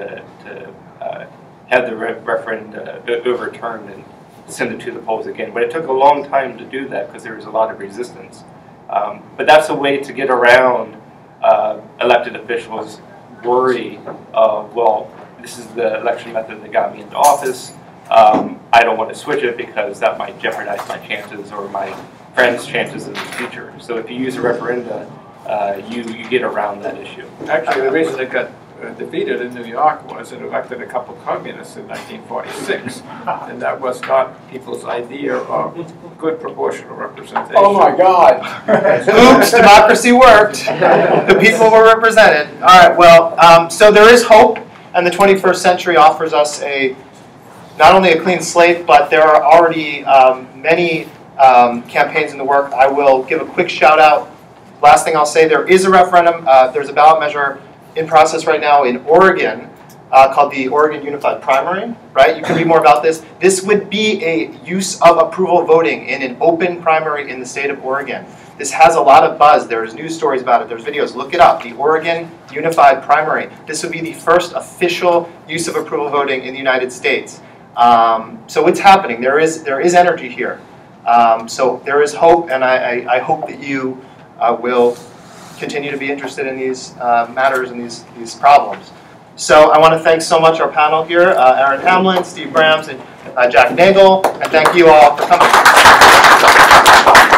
have the referenda overturned and send it to the polls again. But it took a long time to do that because there was a lot of resistance. But that's a way to get around elected officials' worry of, well, this is the election method that got me into office. I don't want to switch it because that might jeopardize my chances or my friends' chances in the future. So if you use a referenda, you get around that issue. Actually, the reason it got defeated in New York was it elected a couple of communists in 1946, and that was not people's idea of good proportional representation. Oh my God! Oops, democracy worked. The people were represented. All right, well, so there is hope, and the 21st century offers us not only a clean slate, but there are already many campaigns in the work. I will give a quick shout out. Last thing I'll say, there is a referendum. There's a ballot measure in process right now in Oregon called the Oregon Unified Primary, right? You can read more about this. This would be a use of approval voting in an open primary in the state of Oregon. This has a lot of buzz. There's news stories about it. There's videos. Look it up. The Oregon Unified Primary. This would be the first official use of approval voting in the United States. So it's happening. There is energy here. So there is hope, and I hope that you will continue to be interested in these matters and these problems. So I want to thank so much our panel here, Aaron Hamlin, Steve Brams, and Jack Nagel, and thank you all for coming.